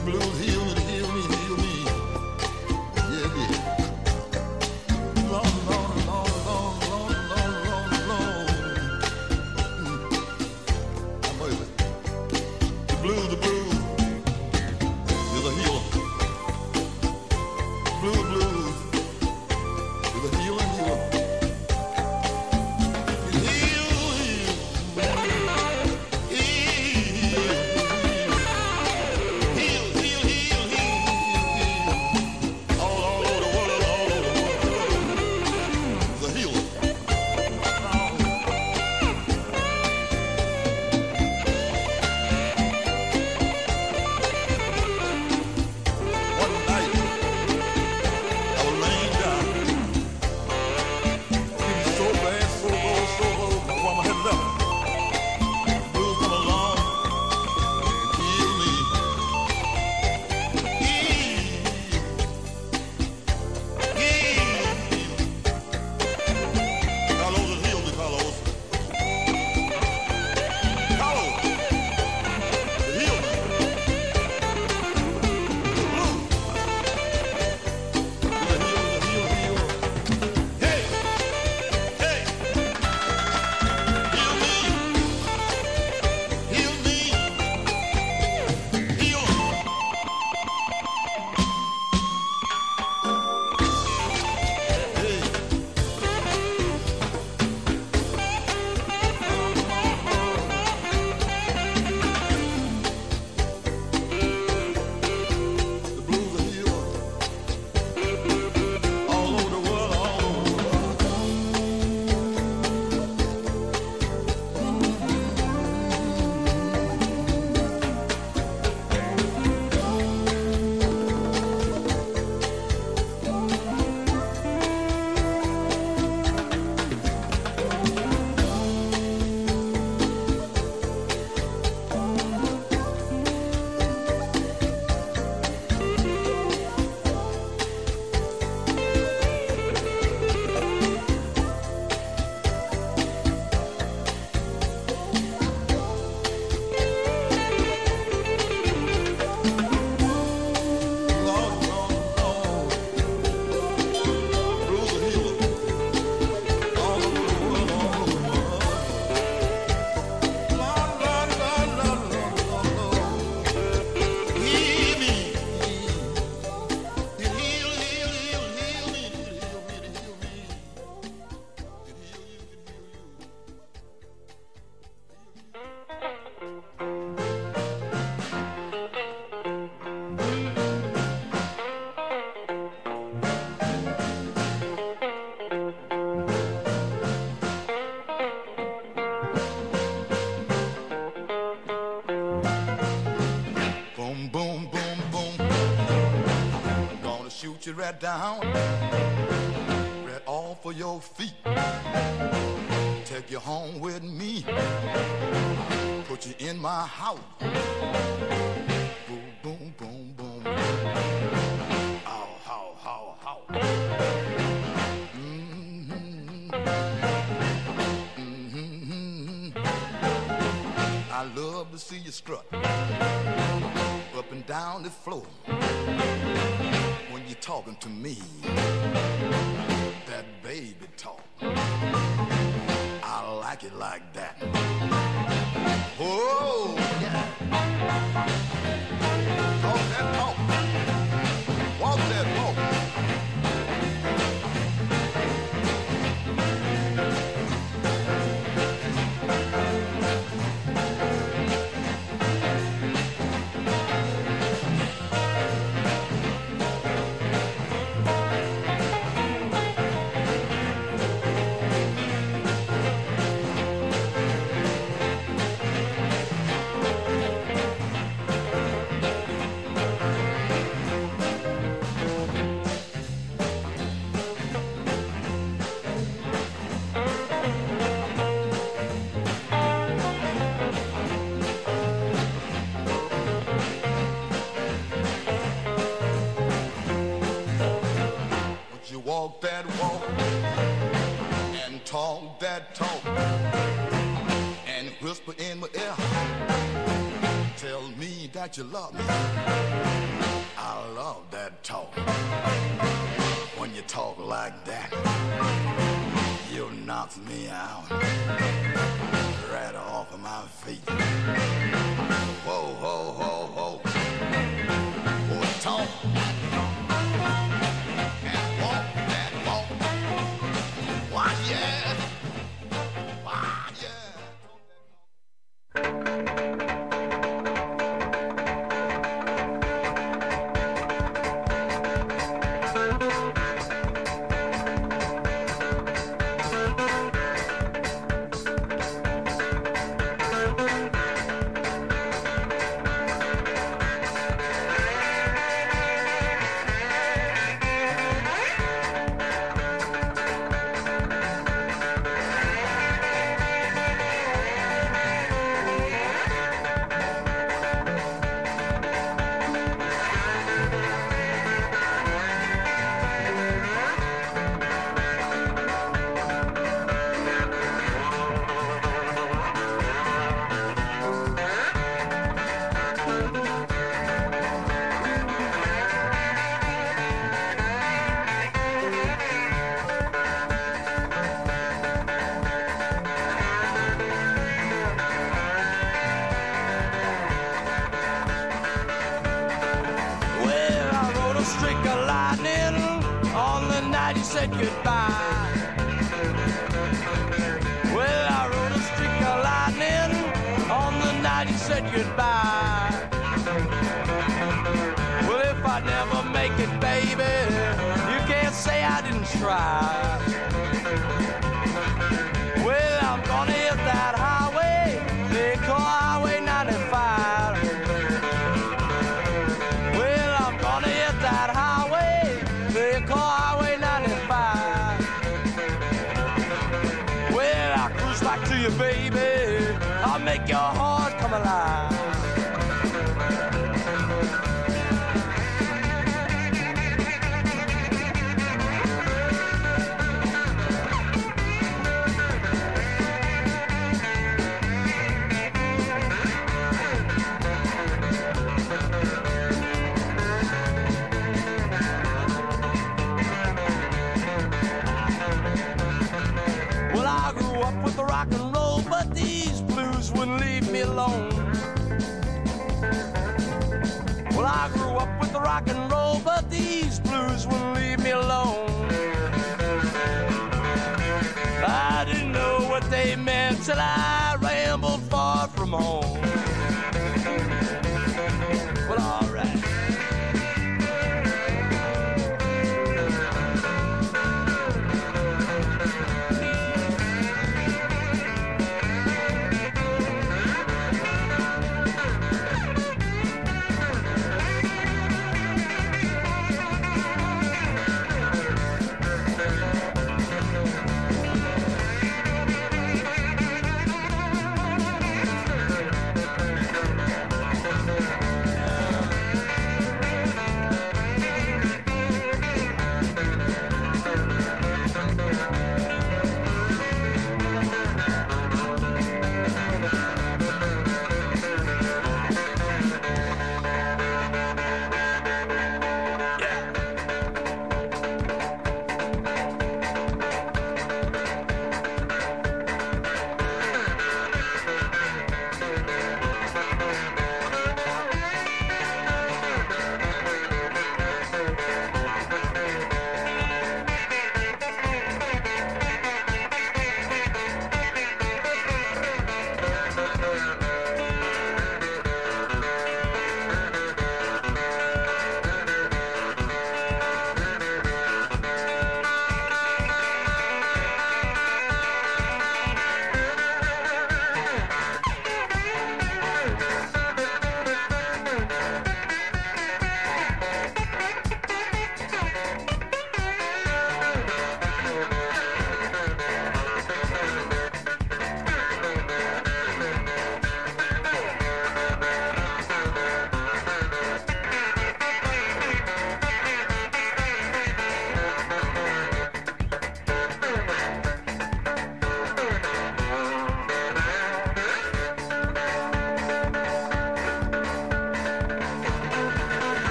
blues heal me, heal me, heal me. Yeah, yeah. Long, long, long, long, long, long, long, long. How is it? The blues is a healer. Blues is a healing healer. It heal, all over the world, all over the world. It's a healer. One night, I was laying down, feeling so bad, so low, so low. My woman had left. Blues come along and heal me. Carlos has healed me, Carlos. Carlos, it healed me. The blues. Heal. Hey, hey, heal me, heal me, heal. Hey, the blues are healed all over the world, all over the world. Lord, Lord, Lord. Blues are healed all over the world, all over the world. Lord, Lord, Lord, Lord, Lord, Lord, Lord. Heal me. Heal, heal, heal, heal me. Heal me, heal me. It heal you, it heal you. Boom, boom, boom, boom. I'm gonna shoot you right down, right off of your feet. Take you home with me, put you in my house. Boom, boom, boom, boom. Ow, how, how, how. I love to see you strut up and down the floor when you're talking to me. That baby talk, I like it like that. Oh, yeah. Talk that talk, walk that walk. walk that walk and talk that talk and whisper in my ear, tell me that you love me. I love that talk. When you talk like that, you knock me out, right off of my feet. Whoa, whoa, whoa, whoa. Oh, talk and walk that walk. Why, yeah. Why, yeah. Said goodbye. Well, I wrote a streak of lightning on the night he said goodbye. Well, if I never make it, baby, you can't say I didn't try. Well, I'm gonna hit that highway, they call Highway 95. Well, I'm gonna hit that highway, they call Highway 95. Well, I'll cruise back to you, baby. I'll make your heart come alive. With the rock and roll, but these blues wouldn't leave me alone. Well, I grew up with the rock and roll, but these blues wouldn't leave me alone. I didn't know what they meant till I rambled far from home. Well, all right.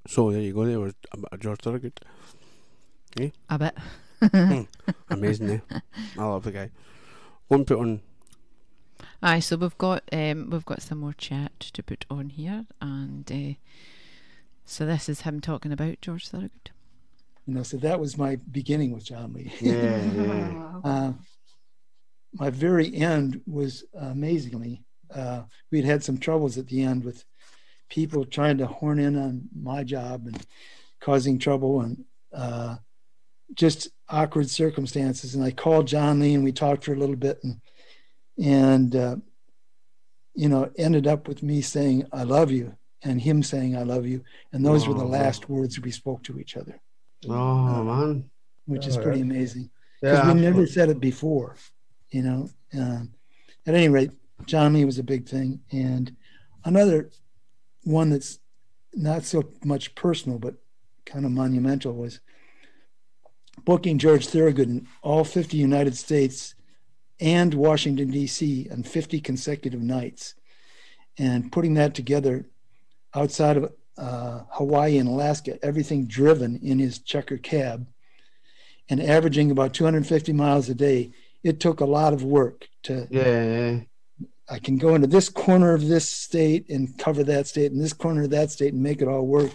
So there you go. There was a bit of George Thorogood. A bit. Amazing, eh? I love the guy. Go and put on. Aye, so we've got some more chat to put on here, and so this is him talking about George Thorogood. So that was my beginning with John Lee. Yeah. My very end was amazingly. We'd had some troubles at the end with people trying to horn in on my job and causing trouble, and just awkward circumstances. And I called John Lee and we talked for a little bit, and ended up with me saying, "I love you," and him saying, "I love you." And those were the last words we spoke to each other. Oh, man. Which is pretty amazing. Yeah, Because we never said it before, At any rate, John Lee was a big thing. And another one that's not so much personal, but kind of monumental was booking George Thorogood in all 50 United States and Washington, D.C. on 50 consecutive nights, and putting that together outside of Hawaii and Alaska, everything driven in his checker cab, and averaging about 250 miles a day. It took a lot of work to. Yeah. I can go into this corner of this state and cover that state, and this corner of that state, and make it all work.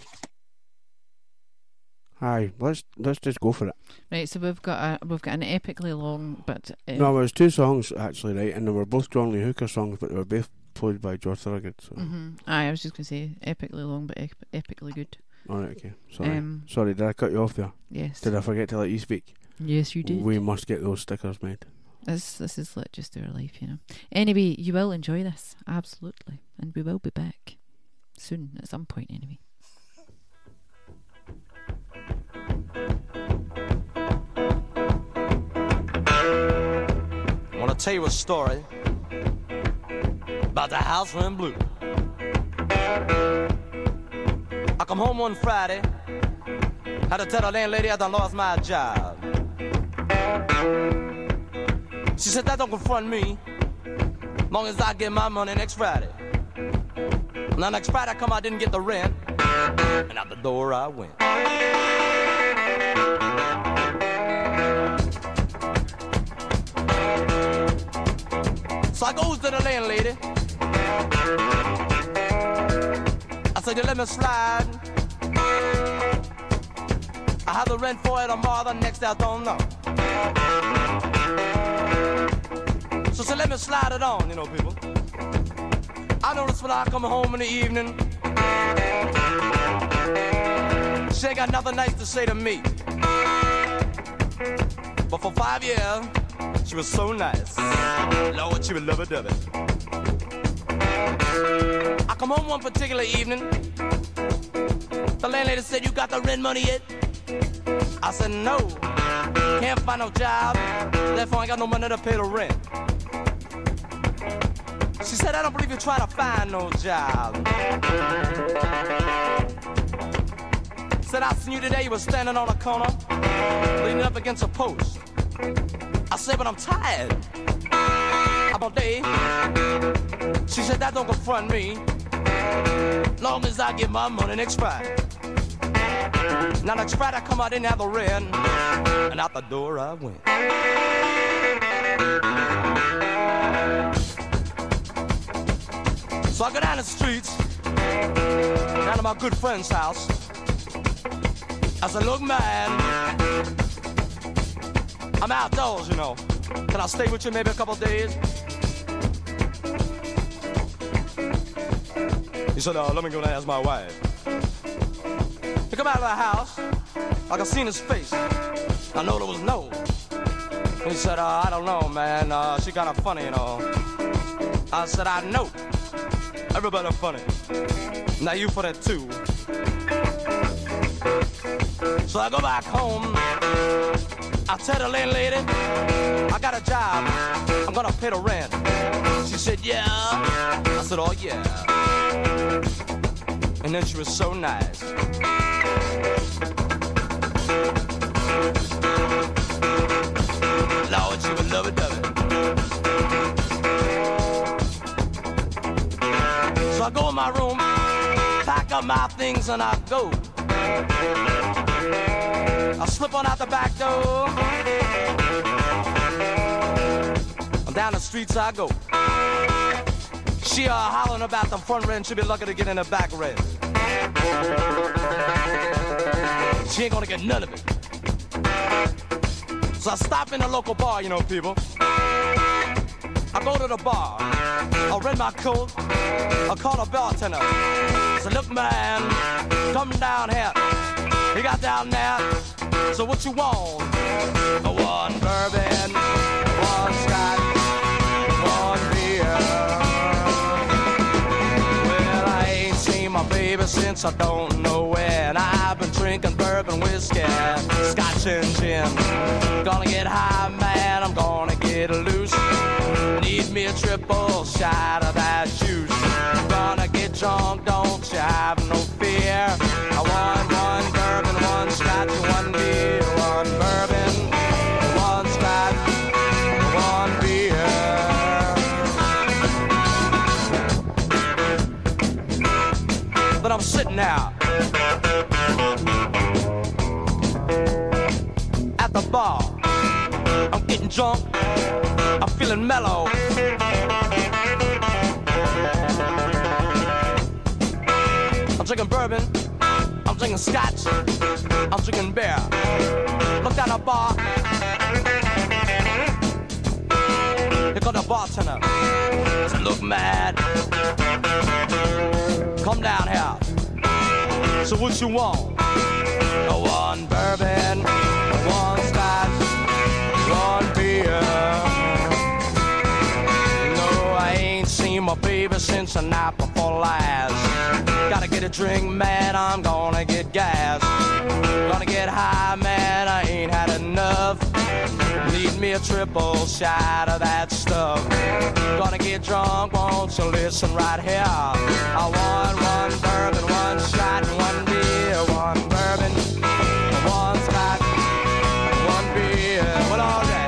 Aye, let's just go for it. Right, so we've got an epically long, but No, it was two songs actually, right? And they were both John Lee Hooker songs, but they were both played by George Thorogood. So. Aye, I was just going to say epically long, but epically good. All right, okay. Sorry, did I cut you off there? Yes. Did I forget to let you speak? Yes, you did. We must get those stickers made. This is like just our life, Anyway, you will enjoy this, absolutely, and we will be back soon at some point, anyway. I want to tell you a story about the house went blue. I come home one Friday, had to tell the landlady I done lost my job. She said, that don't confront me, long as I get my money next Friday. Now next Friday I come, I didn't get the rent, and out the door I went. So I goes to the landlady. I said, you let me slide. I have the rent for it tomorrow, the next day I don't know. So she let me slide it on, people. I notice when I come home in the evening, she ain't got nothing nice to say to me. But for 5 years, she was so nice. Lord, she was lovey-dovey. I come home one particular evening. The landlady said, you got the rent money yet? I said, no. Can't find no job. Therefore, I ain't got no money to pay the rent. She said, I don't believe you're trying to find no job. Said, I seen you today. You were standing on a corner, leaning up against a post. I said, but I'm tired. I'm all day. She said, that don't confront me, long as I get my money next Friday. Now next Friday I come out, didn't have the rent, and out the door I went. So I go down the streets, down to my good friend's house. I said, look, man, I'm outdoors, Can I stay with you maybe a couple of days? He said, let me go and ask my wife. He come out of the house, I could see his face. I know there was no. He said, I don't know, man, she kind of funny, I said, I know. Everybody funny. Now you for that too. So I go back home. I tell the landlady, I got a job. I'm gonna pay the rent. She said, yeah. I said, oh yeah. And then she was so nice. Lord, she was lovey-dovey. So I go in my room, pack up my things, and I go. I slip on out the back door. Down the streets I go. She hollering about the front end. She'll be lucky to get in the back end. She ain't gonna get none of it. So I stop in the local bar, you know, people. I go to the bar. I rent my coat. I call the bartender. I said, look, man, come down here. He got down there. So what you want? One bourbon, one scotch, one beer. Well, I ain't seen my baby since I don't know when. I've been drinking bourbon whiskey, scotch and gin. Gonna get high, man, I'm gonna get loose. Need me a triple shot of that juice. Gonna get drunk, don't you have no fear. I want one bourbon, one scotch, one beer. One bourbon, one scotch, one beer. But I'm sitting out at the bar. I'm getting drunk. I'm feeling mellow. I'm drinking bourbon. I'm drinking scotch. I'm drinking beer. Look down the bar. Here comes the bartender. I said, look, man. Come down here. So what you want? One bourbon, one scotch, one beer. No, I ain't seen my baby since the night before last. Gotta get a drink, man, I'm gonna get gas. Gonna get high, man, I ain't had enough. Need me a triple shot of that stuff. Gonna get drunk, won't you listen right here? I want one bourbon, one shot, one beer. One bourbon, one scotch, one beer. Well, all right.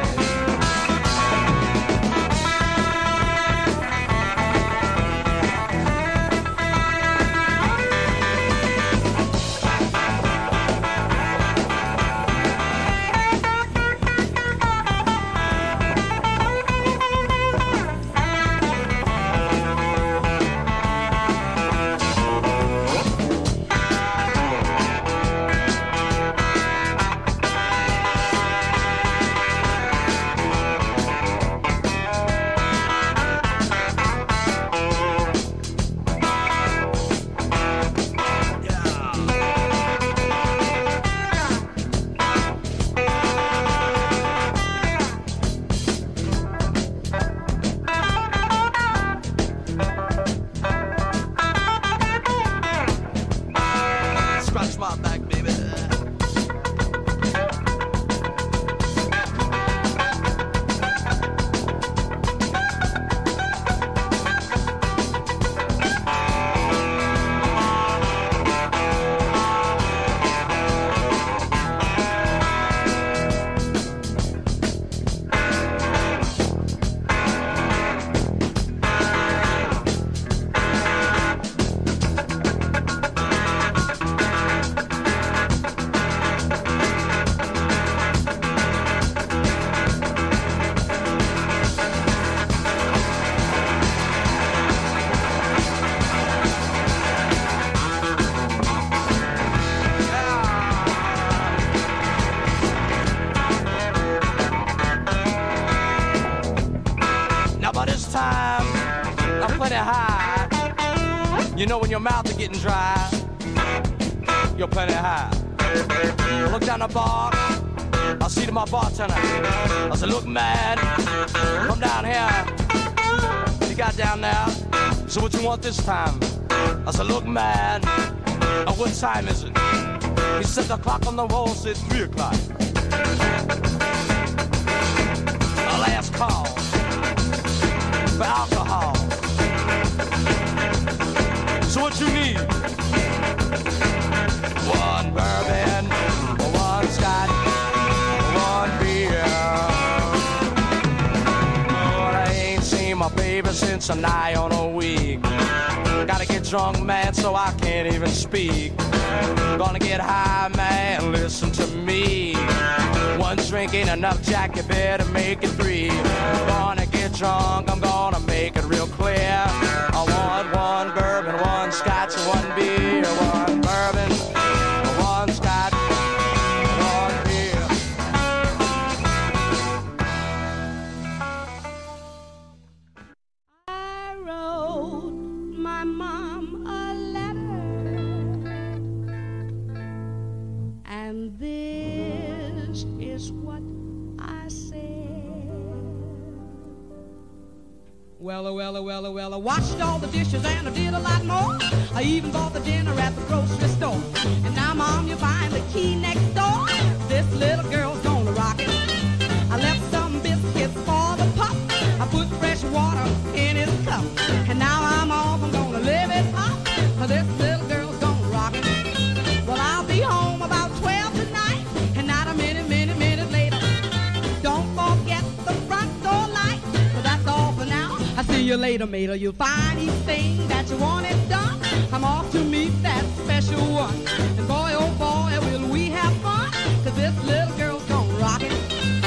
You know when your mouth is getting dry, you're plenty high. I look down the bar, I see to my bartender. I said, look, man, come down here. He got down there. So what you want this time? I said, look, man, what time is it? He said the clock on the wall said 3 o'clock. A last call for alcohol. So what you need? One bourbon, one scotch, one beer. Oh, I ain't seen my baby since it's a nigh on a week. Gotta get drunk, man, so I can't even speak. Gonna get high, man, listen to me. One drink ain't enough, Jack, you better make it three. Gonna get drunk, I'm gonna make it real clear. I want one bourbon, one scotch, one beer. One bourbon, one scotch, one beer. I wrote my mom a letter, and this is what I said. Well, I washed all the dishes and I did a lot more. I even bought the dinner at the grocery store. And now, Mom, you find the key next door. This little girl's gonna rock it. I left some biscuits for the pup. I put fresh water in his cup. And now I'm off, I'm gonna live it up. This little girl's gonna rock it. Well, I'll be home about 12 tonight. And not a minute later. Don't forget the front door light. But that's all for now. I'll see you later, mater. You'll find each thing that you wanted done. I'm off to meet that special one. And boy, oh boy, will we have fun. 'Cause this little girl's gonna rock it.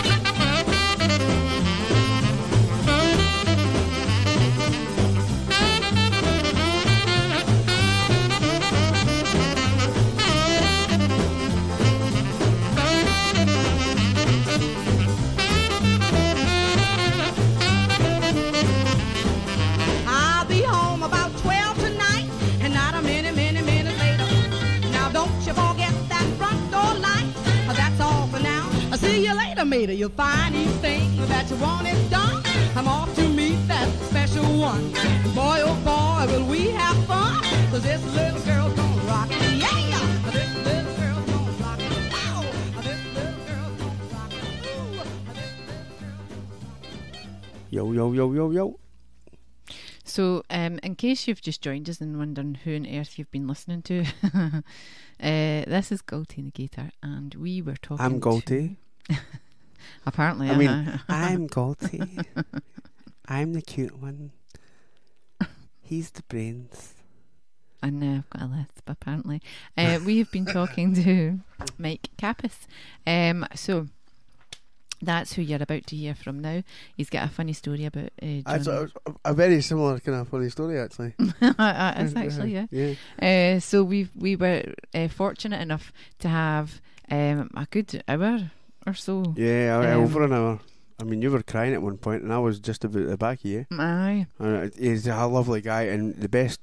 I'll be home about 12 tonight, and not a minute later. Now don't you forget that front door light. That's all for now. I'll see you later, mater. You'll find each thing that you wanted done. I'm off to meet that special one. Boy, oh boy, will we have fun. 'Cause this little girl's gonna rock it. Yeah! This little girl's gonna rock it. Wow! This little girl's gonna rock it. Ooh! This little girl's gonna rock it. Yo. So, in case you've just joined us and wondering who on earth you've been listening to, this is Galty Negator, and we were talking. I'm Galty. Apparently, I mean, I'm Galty. I'm the cute one. He's the brains. And I've got a lisp, apparently. We have been talking to Mike Kappus. So that's who you're about to hear from now. He's got a funny story about It's John. a very similar kind of funny story, actually. It's actually, Yeah. so we were fortunate enough to have a good hour or so. Yeah, Um, over an hour. I mean, you were crying at one point, and I was just about the back of you. Aye. He's a lovely guy, and the best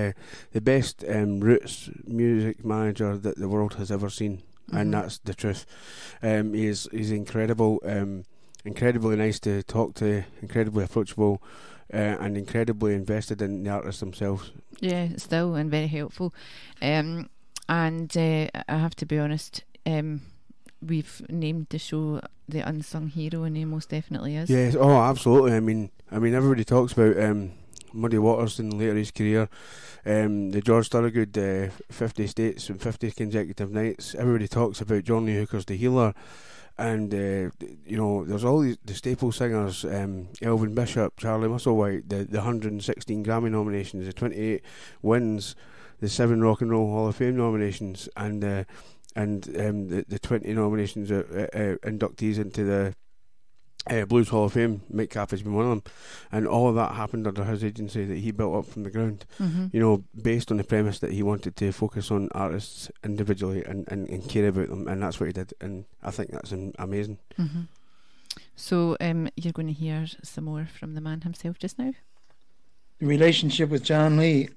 roots music manager that the world has ever seen, and that's the truth. He's incredible, incredibly nice to talk to, incredibly approachable, and incredibly invested in the artists themselves. Yeah, still, and very helpful. And I have to be honest, we've named the show the Unsung Hero, and he most definitely is. Yes, oh, absolutely. I mean, everybody talks about Muddy Waters in later his career, the George Thorogood 50 states and 50 consecutive nights. Everybody talks about John Lee Hooker's The Healer, and there's all the staple singers, Elvin Bishop, Charlie Musselwhite, the 116 Grammy nominations, the 28 wins, the 7 Rock and Roll Hall of Fame nominations, and the 20 nominations, inductees into the Blues Hall of Fame. Mike Kapp has been one of them, and all of that happened under his agency that he built up from the ground. Based on the premise that he wanted to focus on artists individually and care about them, and that's what he did, and I think that's amazing. So you're going to hear some more from the man himself just now. The relationship with John Lee,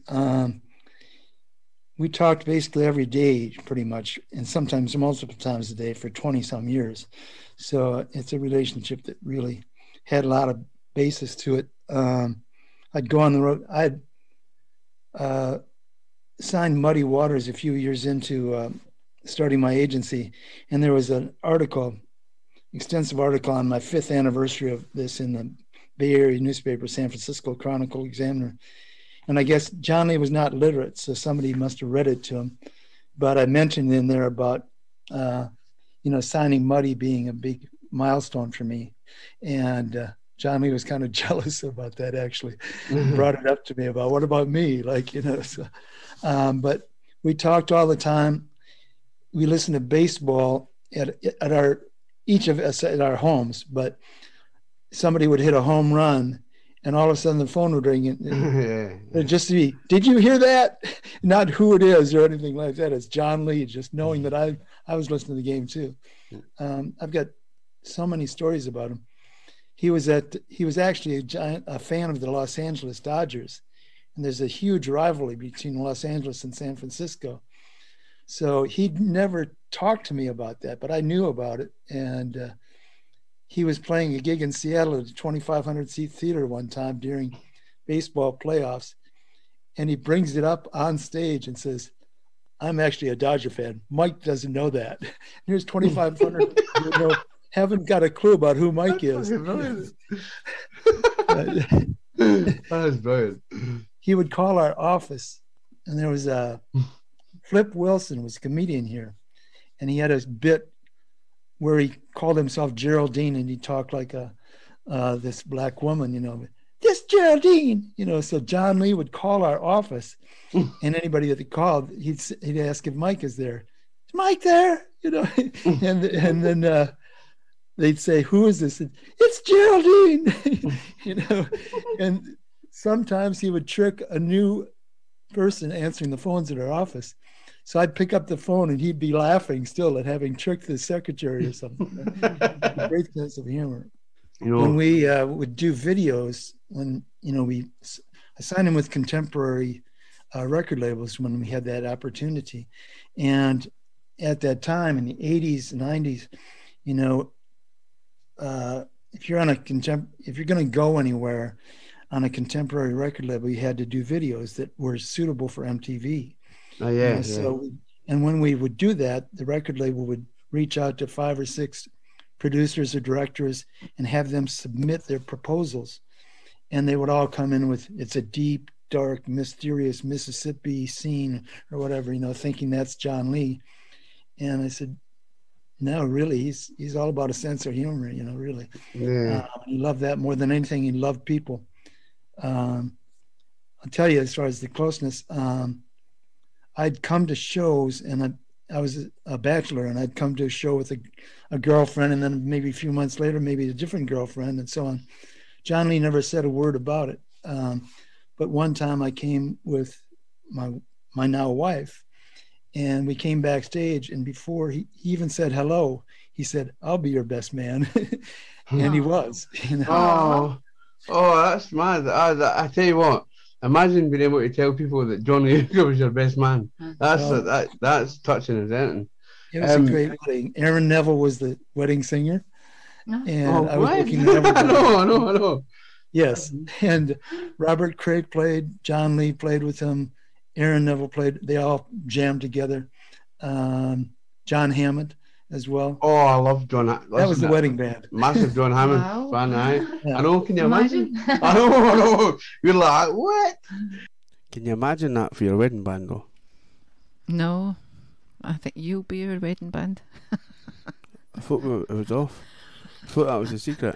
we talked basically every day pretty much, and sometimes multiple times a day for 20 some years. So it's a relationship that really had a lot of basis to it. I'd go on the road. I'd signed Muddy Waters a few years into starting my agency, and there was an extensive article on my 5th anniversary of this in the Bay Area newspaper, San Francisco Chronicle Examiner. And I guess John Lee was not literate, so somebody must have read it to him. But I mentioned in there about, signing Muddy being a big milestone for me. And John Lee was kind of jealous about that, actually. Brought it up to me about, what about me? Like, so, but we talked all the time. We listened to baseball at each of us at our homes, but somebody would hit a home run and all of a sudden the phone would ring and just to be, did you hear that? Not who it is or anything like that. It's John Lee, just knowing that I was listening to the game too. I've got so many stories about him. He was actually a fan of the Los Angeles Dodgers, and there's a huge rivalry between Los Angeles and San Francisco. So he'd never talked to me about that, but I knew about it. And he was playing a gig in Seattle at a 2,500 seat theater one time during baseball playoffs. And he brings it up on stage and says, I'm actually a Dodger fan. Mike doesn't know that. Here's 2,500 people haven't got a clue about who Mike is. That is brilliant. He would call our office, and there was Flip Wilson was a comedian here, and he had a bit where he called himself Geraldine, and he talked like this black woman, this Geraldine, So John Lee would call our office, and anybody that called, he'd ask if Mike is there. Is Mike there? And then they'd say, "Who is this?" And, it's Geraldine. And sometimes he would trick a new person answering the phones at our office. So I'd pick up the phone and he'd be laughing still at having tricked the secretary or something. A great sense of humor. When we would do videos, when I signed him with contemporary record labels when we had that opportunity, and at that time in the 80s, 90s, if you're going to go anywhere on a contemporary record label, you had to do videos that were suitable for MTV. Oh yeah. And when we would do that, the record label would reach out to 5 or 6 producers or directors and have them submit their proposals, and they would all come in with, it's a deep, dark, mysterious Mississippi scene or whatever, thinking that's John Lee. And I said, no, really, he's all about a sense of humor, really. Yeah. He loved that more than anything. He loved people. I'll tell you, as far as the closeness, I'd come to shows, and I was a bachelor, and I'd come to a show with a girlfriend, and then maybe a few months later, maybe a different girlfriend, and so on. John Lee never said a word about it. But one time I came with my now wife, and we came backstage, and before he even said hello, he said, "I'll be your best man." And he was. Oh, that's mad. I tell you what, imagine being able to tell people that Johnny Hooker was your best man. That's touching as anything. It was a great wedding. Aaron Neville was the wedding singer. And I was looking at everybody. I know. Yes. And Robert Craig played, John Lee played with him, Aaron Neville played, they all jammed together. John Hammond as well. Oh, I love John. That was the wedding band. Massive John Hammond fan, aye. Yeah. I know, can you imagine? I know. You're like, what? Can you imagine that for your wedding band, though? No, I think you'll be your wedding band. I thought it was off. I thought that was a secret.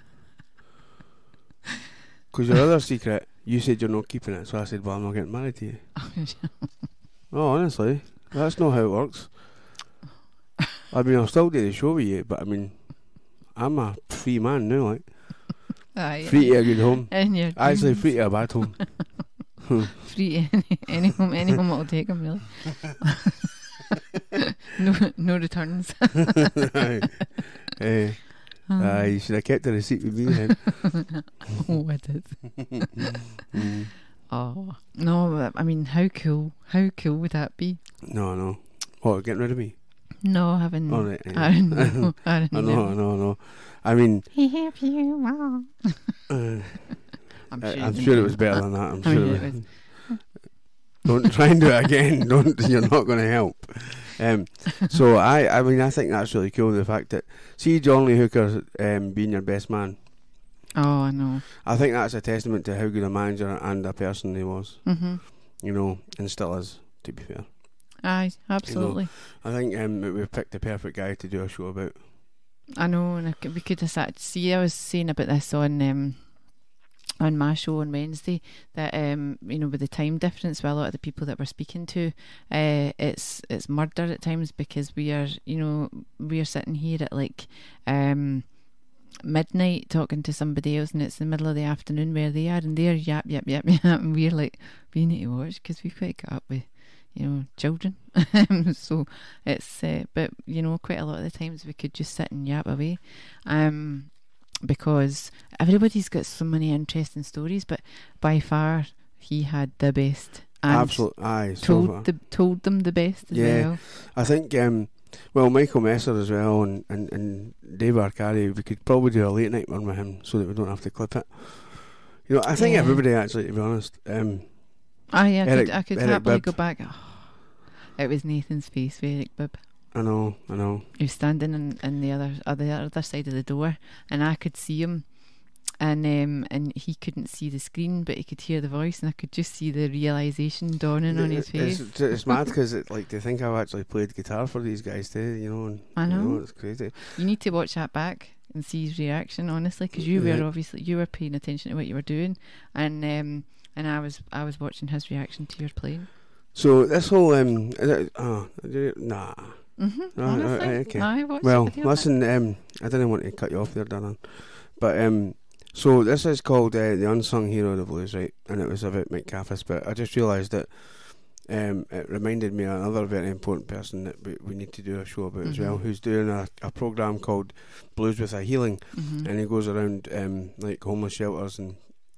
Because your other secret, you said you're not keeping it, so I said, well, I'm not getting married to you. No, honestly, that's not how it works. I mean, I'll still do the show with you, but I mean, I'm a free man now, like. Free to a good home. Actually, free to a bad home. Free any home will take him, really. No returns. You should have kept the receipt with me then. Oh, I did. Oh no! I mean, how cool would that be? No. What, getting rid of me? No, having. Oh, right, yeah. I No. I mean, if you want. I'm sure it was better than that. I'm sure it was. Don't try and do it again. You're not going to help. So I mean, I think that's really cool. The fact that, see, Johnny Hooker being your best man. Oh, I know. I think that's a testament to how good a manager and a person he was. Mm-hmm. And still is, to be fair. Aye, absolutely. I think we've picked the perfect guy to do a show about. I know, and we could have sat. See, I was saying about this on my show on Wednesday that with the time difference with a lot of the people that we're speaking to, it's murder at times, because we are sitting here at like midnight talking to somebody else, and it's the middle of the afternoon where they are, and they're yap, and we're like, we need to watch because we've got to get up with children. So it's but quite a lot of the times we could just sit and yap away, because everybody's got so many interesting stories, but by far he had the best, and Absolutely, aye. told them the best as well. I think Michael Messer as well, and Dave Arcari, we could probably do a late night one with him so that we don't have to clip it. I think everybody, actually, to be honest. I could happily Bibb. go back. Oh, it was Nathan's face with Eric Bibb. I know. He was standing in the other side of the door, and I could see him, and he couldn't see the screen, but he could hear the voice, and I could just see the realisation dawning on his face. It's mad because they think I've actually played guitar for these guys too, and I know. It's crazy. You need to watch that back and see his reaction, honestly, because you were paying attention to what you were doing, and I was watching his reaction to your playing. So this whole nah. Honestly, okay. I watched Well, the video listen, I didn't want to cut you off there, Darren, but so this is called the Unsung Hero of the Blues, right? And it was about Mick Kappus, but I just realised that it reminded me of another very important person that we need to do a show about as well, who's doing a programme called Blues with a Healing, and he goes around like homeless shelters and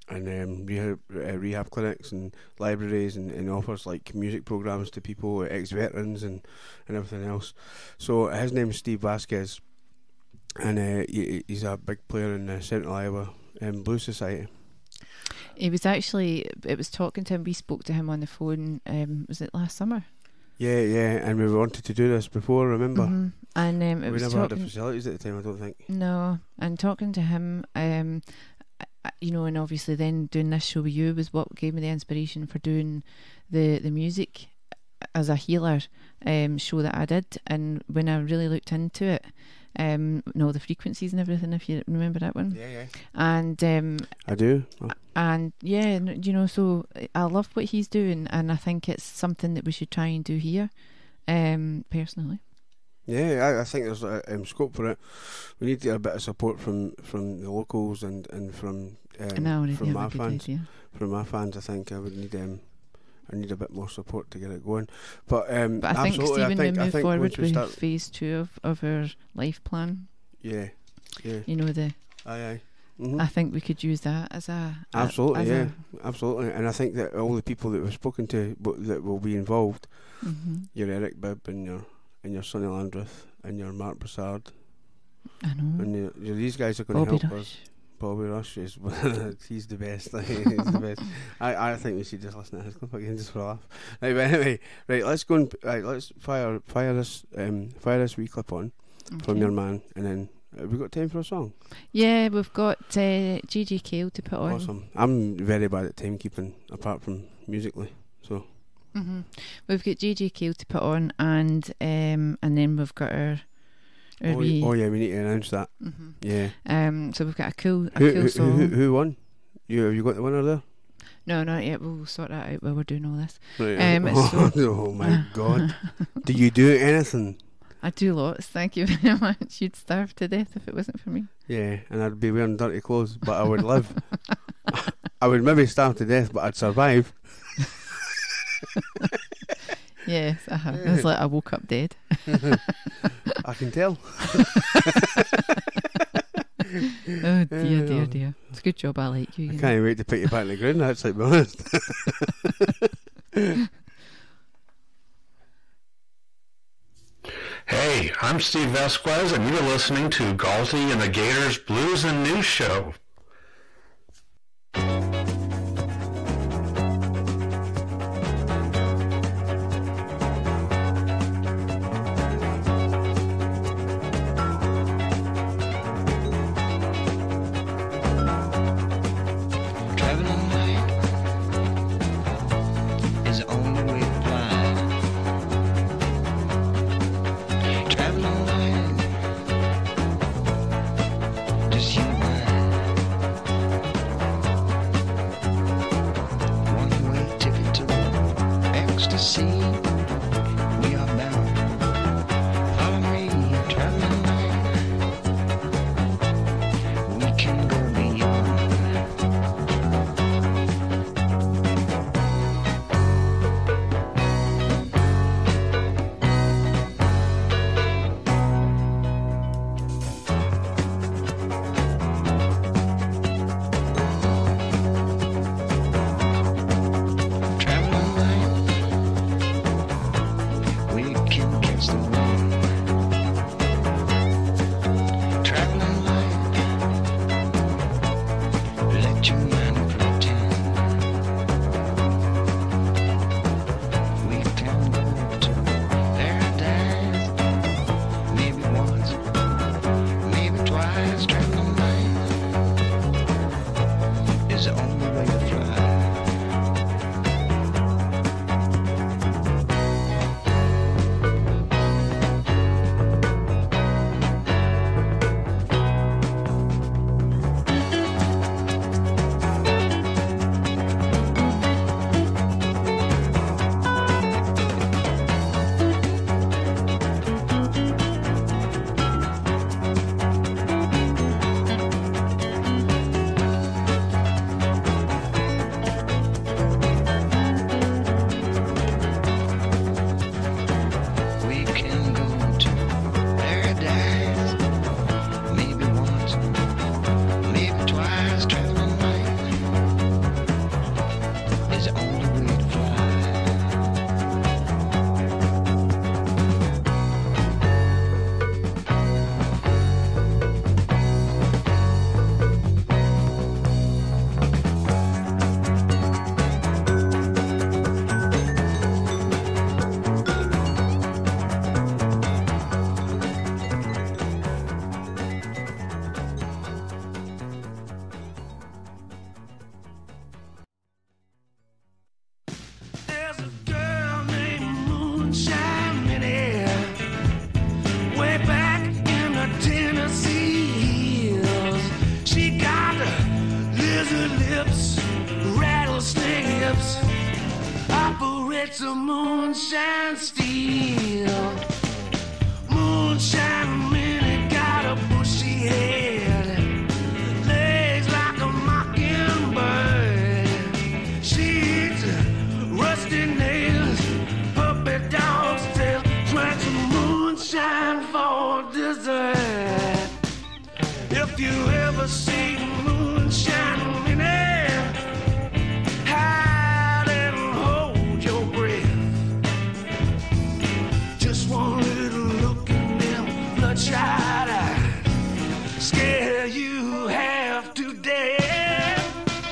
rehab clinics and libraries and offers like music programs to people, ex-veterans and everything else. So his name is Steve Vasquez, and he's a big player in the Central Iowa Blues Society. He was it was talking to him, we spoke to him on the phone, was it last summer? Yeah, and we wanted to do this before, remember? And we never had the facilities at the time, I don't think. No, and talking to him, and obviously then doing this show with you was what gave me the inspiration for doing the music as a healer show that I did. And when I really looked into it, the frequencies and everything, if you remember that one. Yeah. And I do. And so I love what he's doing, and I think it's something that we should try and do here, personally. Yeah, I think there's scope for it. We need to get a bit of support from the locals and from my fans. From my fans, I think I would need I need a bit more support to get it going. But I think, Stephen, we move forward with phase 2 of our life plan. Yeah. Aye. Mm-hmm. I think we could use that as a absolutely. And I think that all the people that we've spoken to that will be involved, your Eric Bibb and your Sonny Landreth and your Mark Broussard, I know, and these guys are going to help us. Bobby Rush is he's the best. He's the best. I think we should just listen to his clip again just for a laugh. Right, but anyway, let's go and let's fire this wee clip on from your man, and then have we got time for a song? Yeah, we've got JJ Cale to put on. Awesome. I'm very bad at timekeeping, apart from musically. So we've got JJ Cale to put on, and then we've got our we need to announce that. Yeah. So we've got a cool song. Who won? Have you got the winner there? No, not yet. We'll sort that out while we're doing all this. Right. Oh my God! Do you do anything? I do lots. Thank you very much. You'd starve to death if it wasn't for me. Yeah, and I'd be wearing dirty clothes, but I would live. I would maybe starve to death, but I'd survive. Yes, it's like I woke up dead. I can tell. Oh dear. It's a good job I like you. I can't wait to put you back in the ground, actually, to be honest. Hey, I'm Steve Vasquez, and you're listening to Galty and the Gators Blues and News Show. coast to sea. We are bound. Follow me, traveling light. We can go beyond. Traveling light. We can catch the wind. Traveling light. Let your mind pretend. We can go to paradise. Maybe once, maybe twice. Traveling light is the only way to fly. We can go to paradise. Maybe once, maybe twice. Traveling light is the only way to fly. There's a girl named Moonshine Minnie, way back in the Tennessee hills. She got lizard lips, rattlesnake hips, operates a moonshine steel. Moonshine Minnie got a bushy head, legs like a mockingbird. She eats rusty nails, puppy dog's tail, drinks moonshine for dessert. If you ever see Moonshine Minnie, hide and hold your breath. Just one little look in them bloodshot eyes, scare you half to death.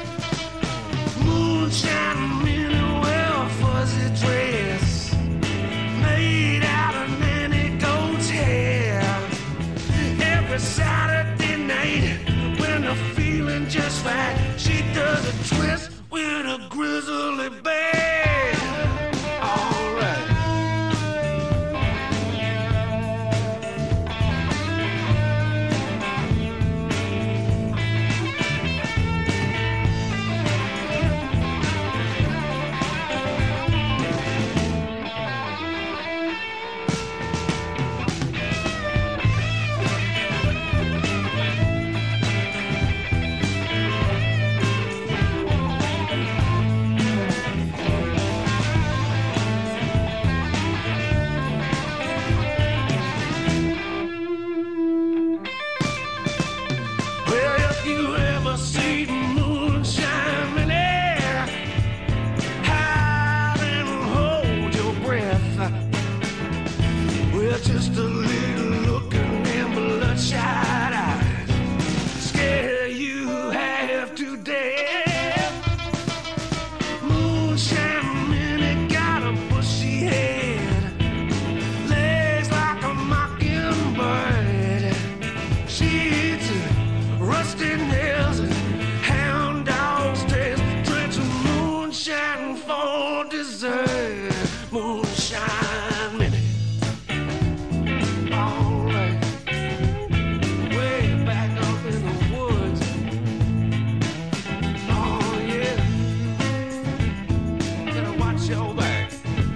Moonshine Minnie wear a fuzzy dress made out of nanny goat's hair. Every Saturday night when the feeling just right, she does a twist with a grizzly bear. All right. Well, if you ever see Moonshine Minnie, hide and hold your breath. Well, just a little look in them bloodshot eyes, scare you half to death. Moonshine Minnie got a bushy head, legs like a mockingbird. She eats rusty nails and hound dog's tails, drinks moonshine for dessert. Moonshine Minnie. All right. Way back up in the woods. Oh, yeah. Better watch your back.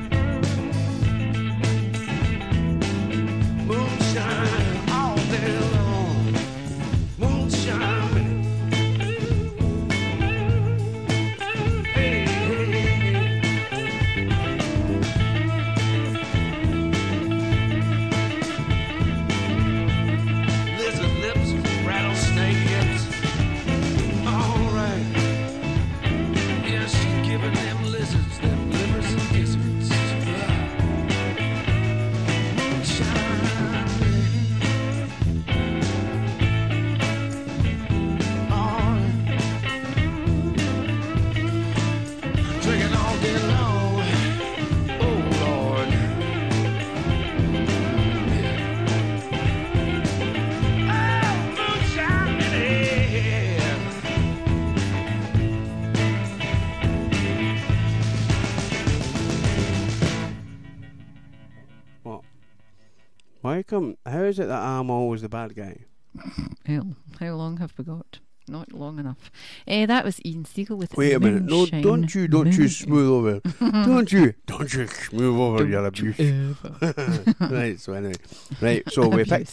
How is it that I'm always the bad guy? Hell, how long have we got? Not long enough. That was Ian Siegel with Wait a minute. No, Moonshine don't you Moon. smooth over. don't you smooth over your abuse. Right, so anyway. Right, so we picked...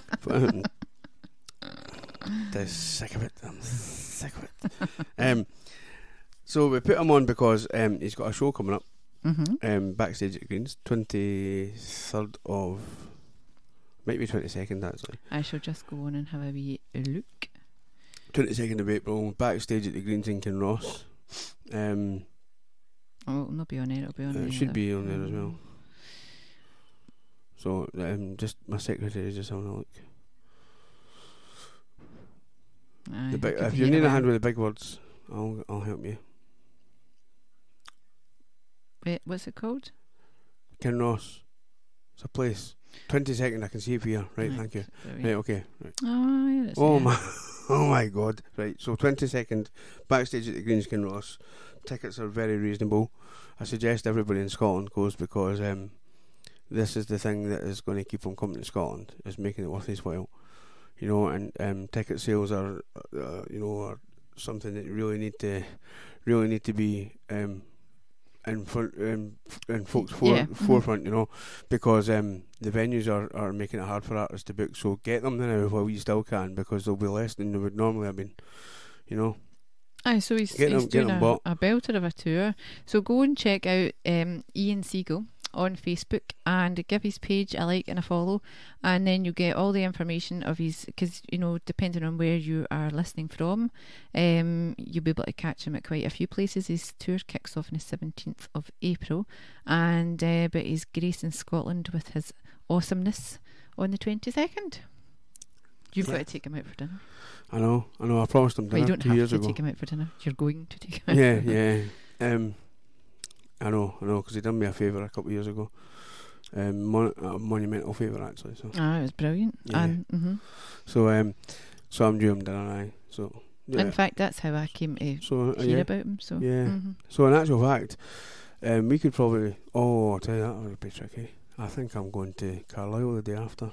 sick of it. I'm sick of it. So we put him on because he's got a show coming up. Backstage at Greens, 23rd of... Might be 22nd, actually. I shall just go on and have a wee look. 22nd of April, backstage at the Greens in Kinross. Oh, it'll not be on air, it'll be on air. It should be on there as well. So, just my secretary is just having a look. Aye, If you need a hand with the big words, I'll help you. Wait, what's it called? Kinross. It's a place. 22nd, I can see it for you. Right, thank you. Brilliant. Right, okay. Right. Oh, yeah, that's Oh it. my, oh my God! Right, so 22nd, backstage at the Greens Kinross. Tickets are very reasonable. I suggest everybody in Scotland goes because this is the thing that is going to keep them coming to Scotland. Is making it worth his while, you know. And ticket sales are, are something that you really need to be in front, in folks' forefront, you know, because the venues are making it hard for artists to book. So get them now while you still can, because they'll be less than they would normally have been, you know. Aye, so he's doing a belter of a tour. So go and check out Ian Siegel on Facebook and give his page a like and a follow, and then you get all the information of his, because depending on where you are listening from, you'll be able to catch him at quite a few places. His tour kicks off on the 17th of April, and but he's gracing Scotland with his awesomeness on the 22nd. You've got to take him out for dinner. I know. I promised him dinner you don't 2 have years to ago. take him out for dinner. You're going to take him out. Yeah. I know, because he done me a favour a couple of years ago. A monumental favour, actually. So. It was brilliant. Yeah. And, So I'm due him dinner, aye. So, yeah. In fact, that's how I came to hear about him. So, yeah. So in actual fact, we could probably... I'll tell you that would be tricky. I think I'm going to Carlisle the day after.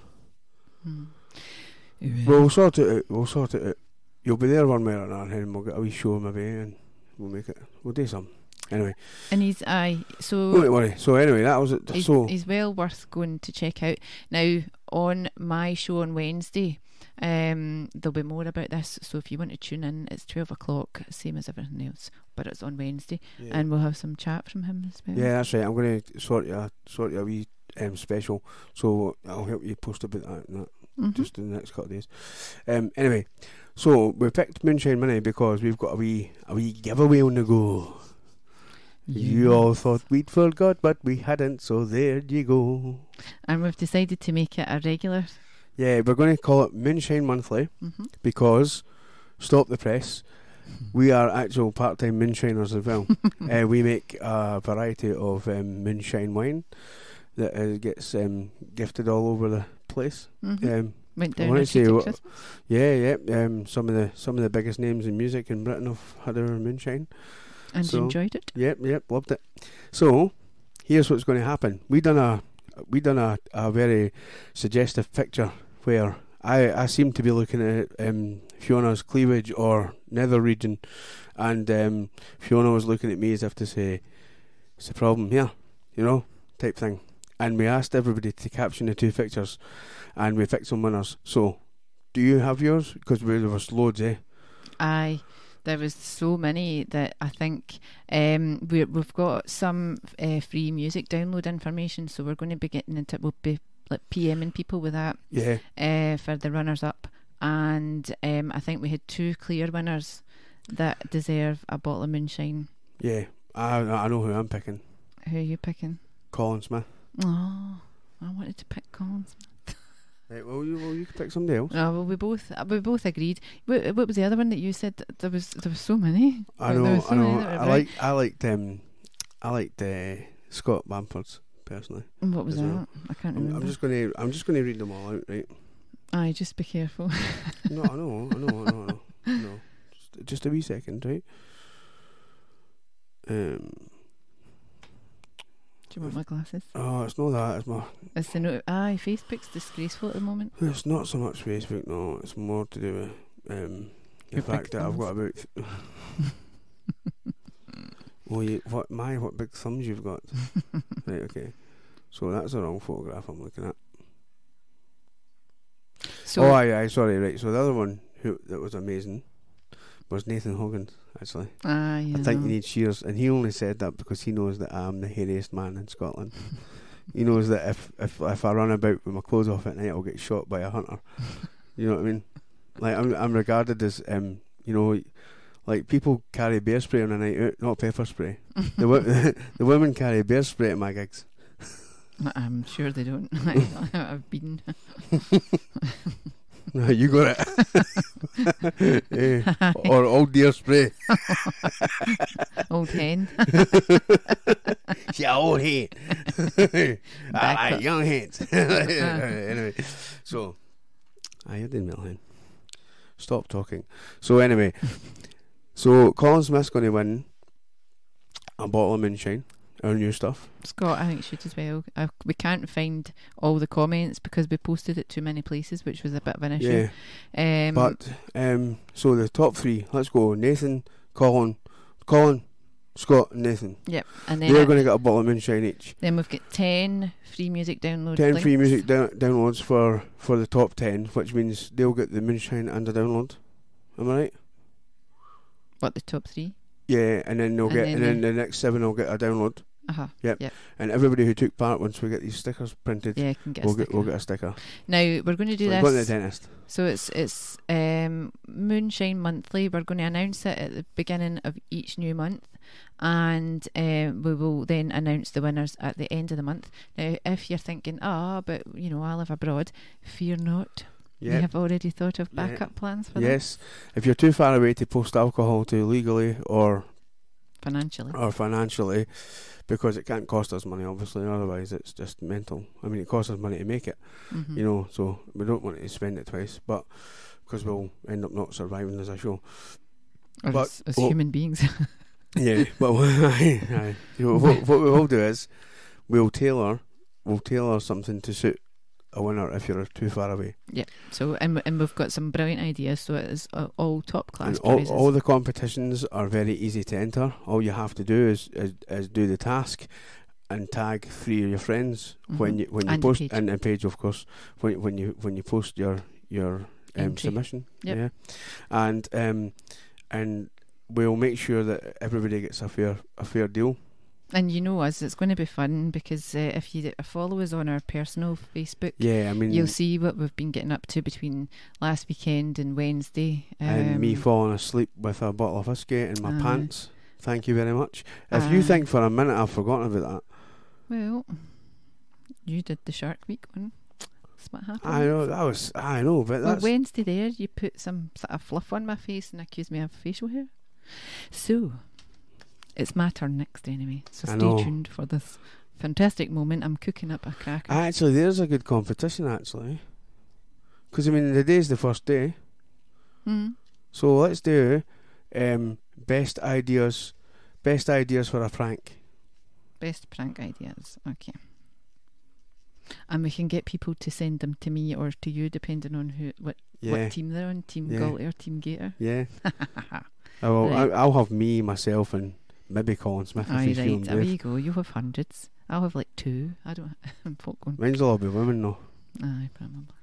We'll sort it out. You'll be there one way or another, and we'll get a wee show maybe, and we'll do some. Anyway. And he's so don't worry. So anyway, that was it. He's well worth going to check out. Now on my show on Wednesday, there'll be more about this. So if you want to tune in, it's 12 o'clock, same as everything else, but it's on Wednesday, and we'll have some chat from him as well. Yeah, that's right. I'm going to sort you a wee special, so I'll help you post about that and that just in the next couple of days. Anyway, so we picked Moonshine Money because we've got a wee giveaway on the go. You all thought we'd forgot, but we hadn't, so there you go. And we've decided to make it a regular. Yeah, we're going to call it Moonshine Monthly because, stop the press, we are actual part-time moonshiners as well. We make a variety of moonshine wine that gets gifted all over the place. Went down a street at Christmas. Yeah. Some of the biggest names in music in Britain have had their moonshine. And enjoyed it. Yep, loved it. So here's what's going to happen. We done a very suggestive picture where I seem to be looking at Fiona's cleavage or nether region, and Fiona was looking at me as if to say, "It's a problem here," type thing. And we asked everybody to caption the two pictures, and we picked some winners. So, do you have yours? Because there was loads, eh? Aye. There was so many that I think we've got some free music download information, so we're going to be getting into it. We'll be like PMing people with that for the runners up, and I think we had 2 clear winners that deserve a bottle of moonshine. Yeah, I know who I'm picking. Who are you picking? Colin Smith. Oh, I wanted to pick Colin Smith. Right, well, you could pick somebody else. Oh, well, we both agreed. What was the other one that you said? There was so many. I know. I liked Scott Bamford's personally. And what was that? Well. I can't remember. I'm just gonna read them all out, right? Aye, just be careful. No, I know. No, just a wee second, right? Do you want my glasses? Oh, it's not that. It's my. It's the Facebook's disgraceful at the moment. It's not so much Facebook. No, it's more to do with the Your fact big that I've got thumbs. about. What big thumbs you've got? Right. Okay. So that's the wrong photograph I'm looking at. So Oh, aye, sorry, right. So the other one that was amazing was Nathan Hogan, actually. I I think you need shears, and he only said that because he knows that I'm the hairiest man in Scotland. He knows that if I run about with my clothes off at night, I'll get shot by a hunter. You know what I mean? Like I'm regarded as like people carry bear spray on a night out, not pepper spray. The women carry bear spray at my gigs. I'm sure they don't. I've been. No, you got it. Or old deer spray. Old hen. Yeah, old hen. Back up. Young hens. Anyway, so I didn't know hen. Stop talking. So anyway, so Colin Smith's going to win a bottle of moonshine, our new stuff. Scott, I think should as well. We can't find all the comments because we posted it too many places, which was a bit of an issue. Yeah. But so the top three. Let's go. Nathan, Colin, Scott, and Nathan. Yep, and then They're going to get a bottle of moonshine each. Then we've got 10 free music download 10 links. free music downloads for the top 10, which means they'll get the moonshine and a download. Am I right? What, the top 3? Yeah, and then And then the next 7 will get a download. Yep. And everybody who took part, once we get these stickers printed, Yeah, can get we'll a sticker. we'll get a sticker. Now we're going to do So this. go to the dentist. So it's Moonshine Monthly. We're going to announce it at the beginning of each new month, and we will then announce the winners at the end of the month. Now, if you're thinking, but I live abroad, fear not. Yeah. We have already thought of backup plans for Yes, if you're too far away to post alcohol to legally or financially, because it can't cost us money, obviously, otherwise it's just mental. I mean, it costs us money to make it, Mhm. so we don't want to spend it twice, but because we'll end up not surviving as a show. or But- as human beings. Yeah, but what we will do is we'll tailor something to suit a winner if you're too far away. Yeah. So and we've got some brilliant ideas. So it is all top class And prizes. all the competitions are very easy to enter. All you have to do is do the task and tag 3 of your friends when you And post Paige. and Paige, of course, when you post your Entry. submission. Yep. Yeah, and we'll make sure that everybody gets a fair deal. And you know us, it's going to be fun because if you follow us on our personal Facebook, Yeah, I mean, you'll see what we've been getting up to between last weekend and Wednesday. and me falling asleep with a bottle of whiskey in my Aye. pants. Thank you very much. If you think for a minute I've forgotten about that, Well, you did the Shark Week one. That's what happened. I know, but Well, that's Wednesday there, you put some sort of fluff on my face and accused me of facial hair. So, it's my turn next anyway. So I stay know. tuned for this fantastic moment. I'm cooking up a cracker. actually there's a good competition actually, because I mean the day's the first day, Mm. so let's do best ideas for a prank. Best prank ideas. Okay. And we can get people to send them to me or to you depending on what team they're on. Team Yeah. Galty or Team Gator. Yeah. I'll Right. I'll have me, myself, and maybe Colin Smith if Aye, he's feeling right. There you brave. go. You have hundreds. I'll have like 2. I don't. Folk going. Mine's will all be women though. Aye, probably.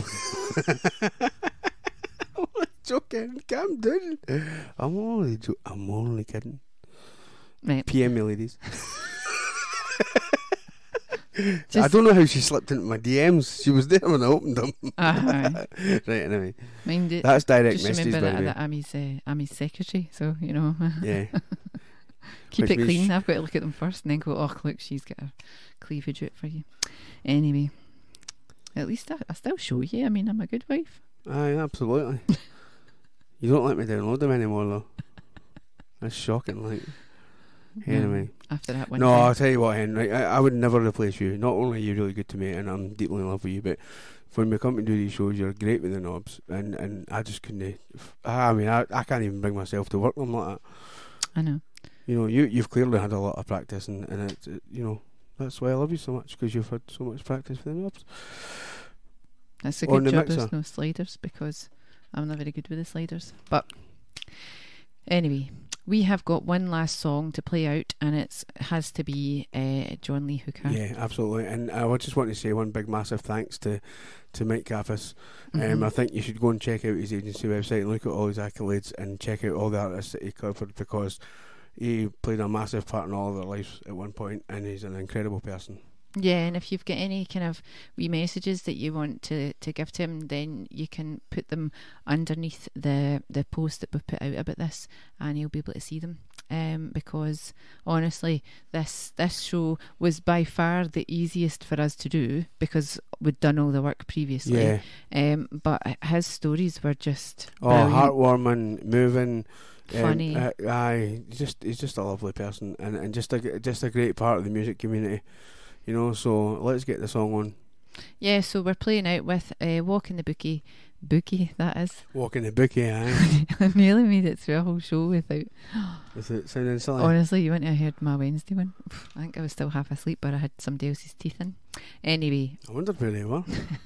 Joking, calm down. I'm only kidding. Right. PM me, ladies. I Just- don't know how she slipped into my DMs. She was there when I opened them. Aye. Right, anyway. Mind it. That's direct Just messages, remember by the that way. I'm his secretary, so you know. Yeah. Keep Which it means clean. I've got to look at them first and then go, oh, look, she's got her cleavage out for you. Anyway, at least I still show you. I mean, I'm a good wife. Aye, absolutely. You don't let me download them anymore, though. That's shocking, like. Anyway. After that one. No, I'll tell you what, Henry. I would never replace you. Not only are you really good to me, and I'm deeply in love with you, but when we come to do these shows, you're great with the knobs, and I just couldn't. I mean, I can't even bring myself to work them like that. I know. You know, you've clearly had a lot of practice, and it's, you know, That's why I love you so much, because you've had so much practice for the knobs. It's a On good the job mixer. there's no sliders, because I'm not very good with the sliders. But anyway, we have got one last song to play out, and it has to be John Lee Hooker. Yeah, absolutely. And I would just want to say one big massive thanks to Mike Kappus. I think you should go and check out his agency website and look at all his accolades and check out all the artists that he covered, because he played a massive part in all of their lives at one point, and he's an incredible person. Yeah, and if you've got any kind of wee messages that you want to give to him, then you can put them underneath the post that we've put out about this, and you'll be able to see them. Because honestly, this show was by far the easiest for us to do, because we'd done all the work previously. Yeah. But his stories were just brilliant. Heartwarming, moving, funny. Aye, he's just a lovely person, and just a great part of the music community. You know, so let's get the song on. Yeah, so we're playing out with Walking the Bookie, that is. Walking the Bookie, aye. I nearly made it through a whole show without. Is it sounding silly? Honestly, you wouldn't have heard my Wednesday one. I think I was still half asleep, but I had somebody else's teeth in. Anyway. I wondered where they were.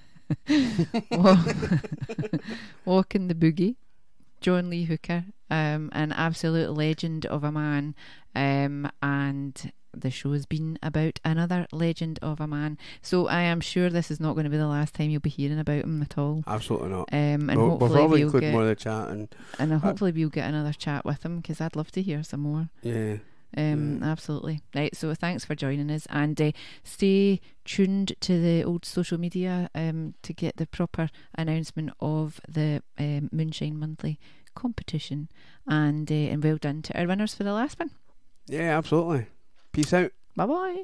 Walking the Boogie, John Lee Hooker, an absolute legend of a man, and the show has been about another legend of a man. So I am sure this is not going to be the last time you'll be hearing about him at all. Absolutely not. And we'll hopefully probably include more of the chat, and hopefully we'll get another chat with him, because I'd love to hear some more. Yeah. Absolutely. Right, so thanks for joining us, and stay tuned to the old social media to get the proper announcement of the Moonshine Monthly competition, and well done to our winners for the last one. Yeah, absolutely. Peace out. Bye bye.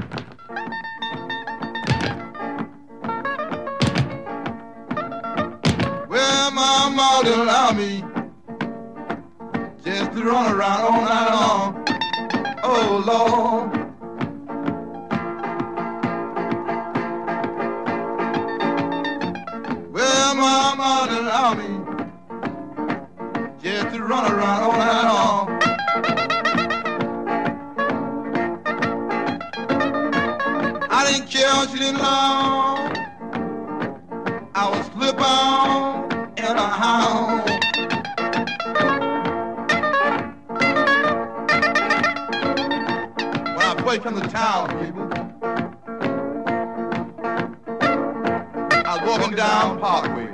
Well, my mother allowed me just to run around all night long. Oh, Lord. Well, my mother allowed me just to run around all night long. I didn't care, she didn't know. I was slip on in a house. When I played from the town, people, I was walking down Parkway.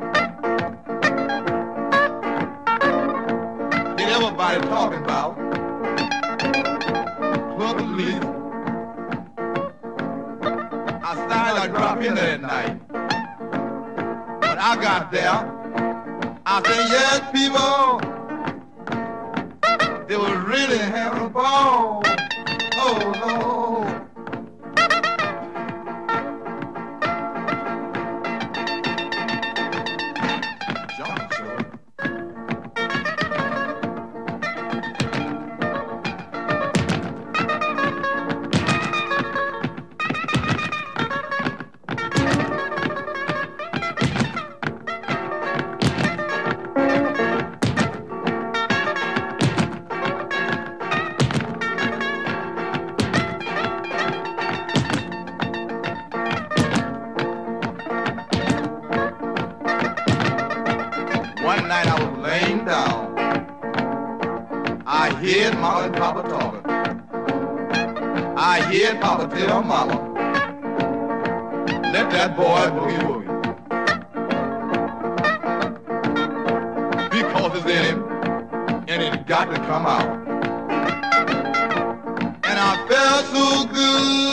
Ain't everybody talking about Club of Leaf. I started to drop in there at night. When I got there, I said, yes, people, they were really having a ball. Oh, Lord. John Show. One night I was laying down. I heard Mama and Papa talking. I heard Papa tell Mama, let that boy boogie woogie. Because it's in him, and it got to come out. And I felt so good.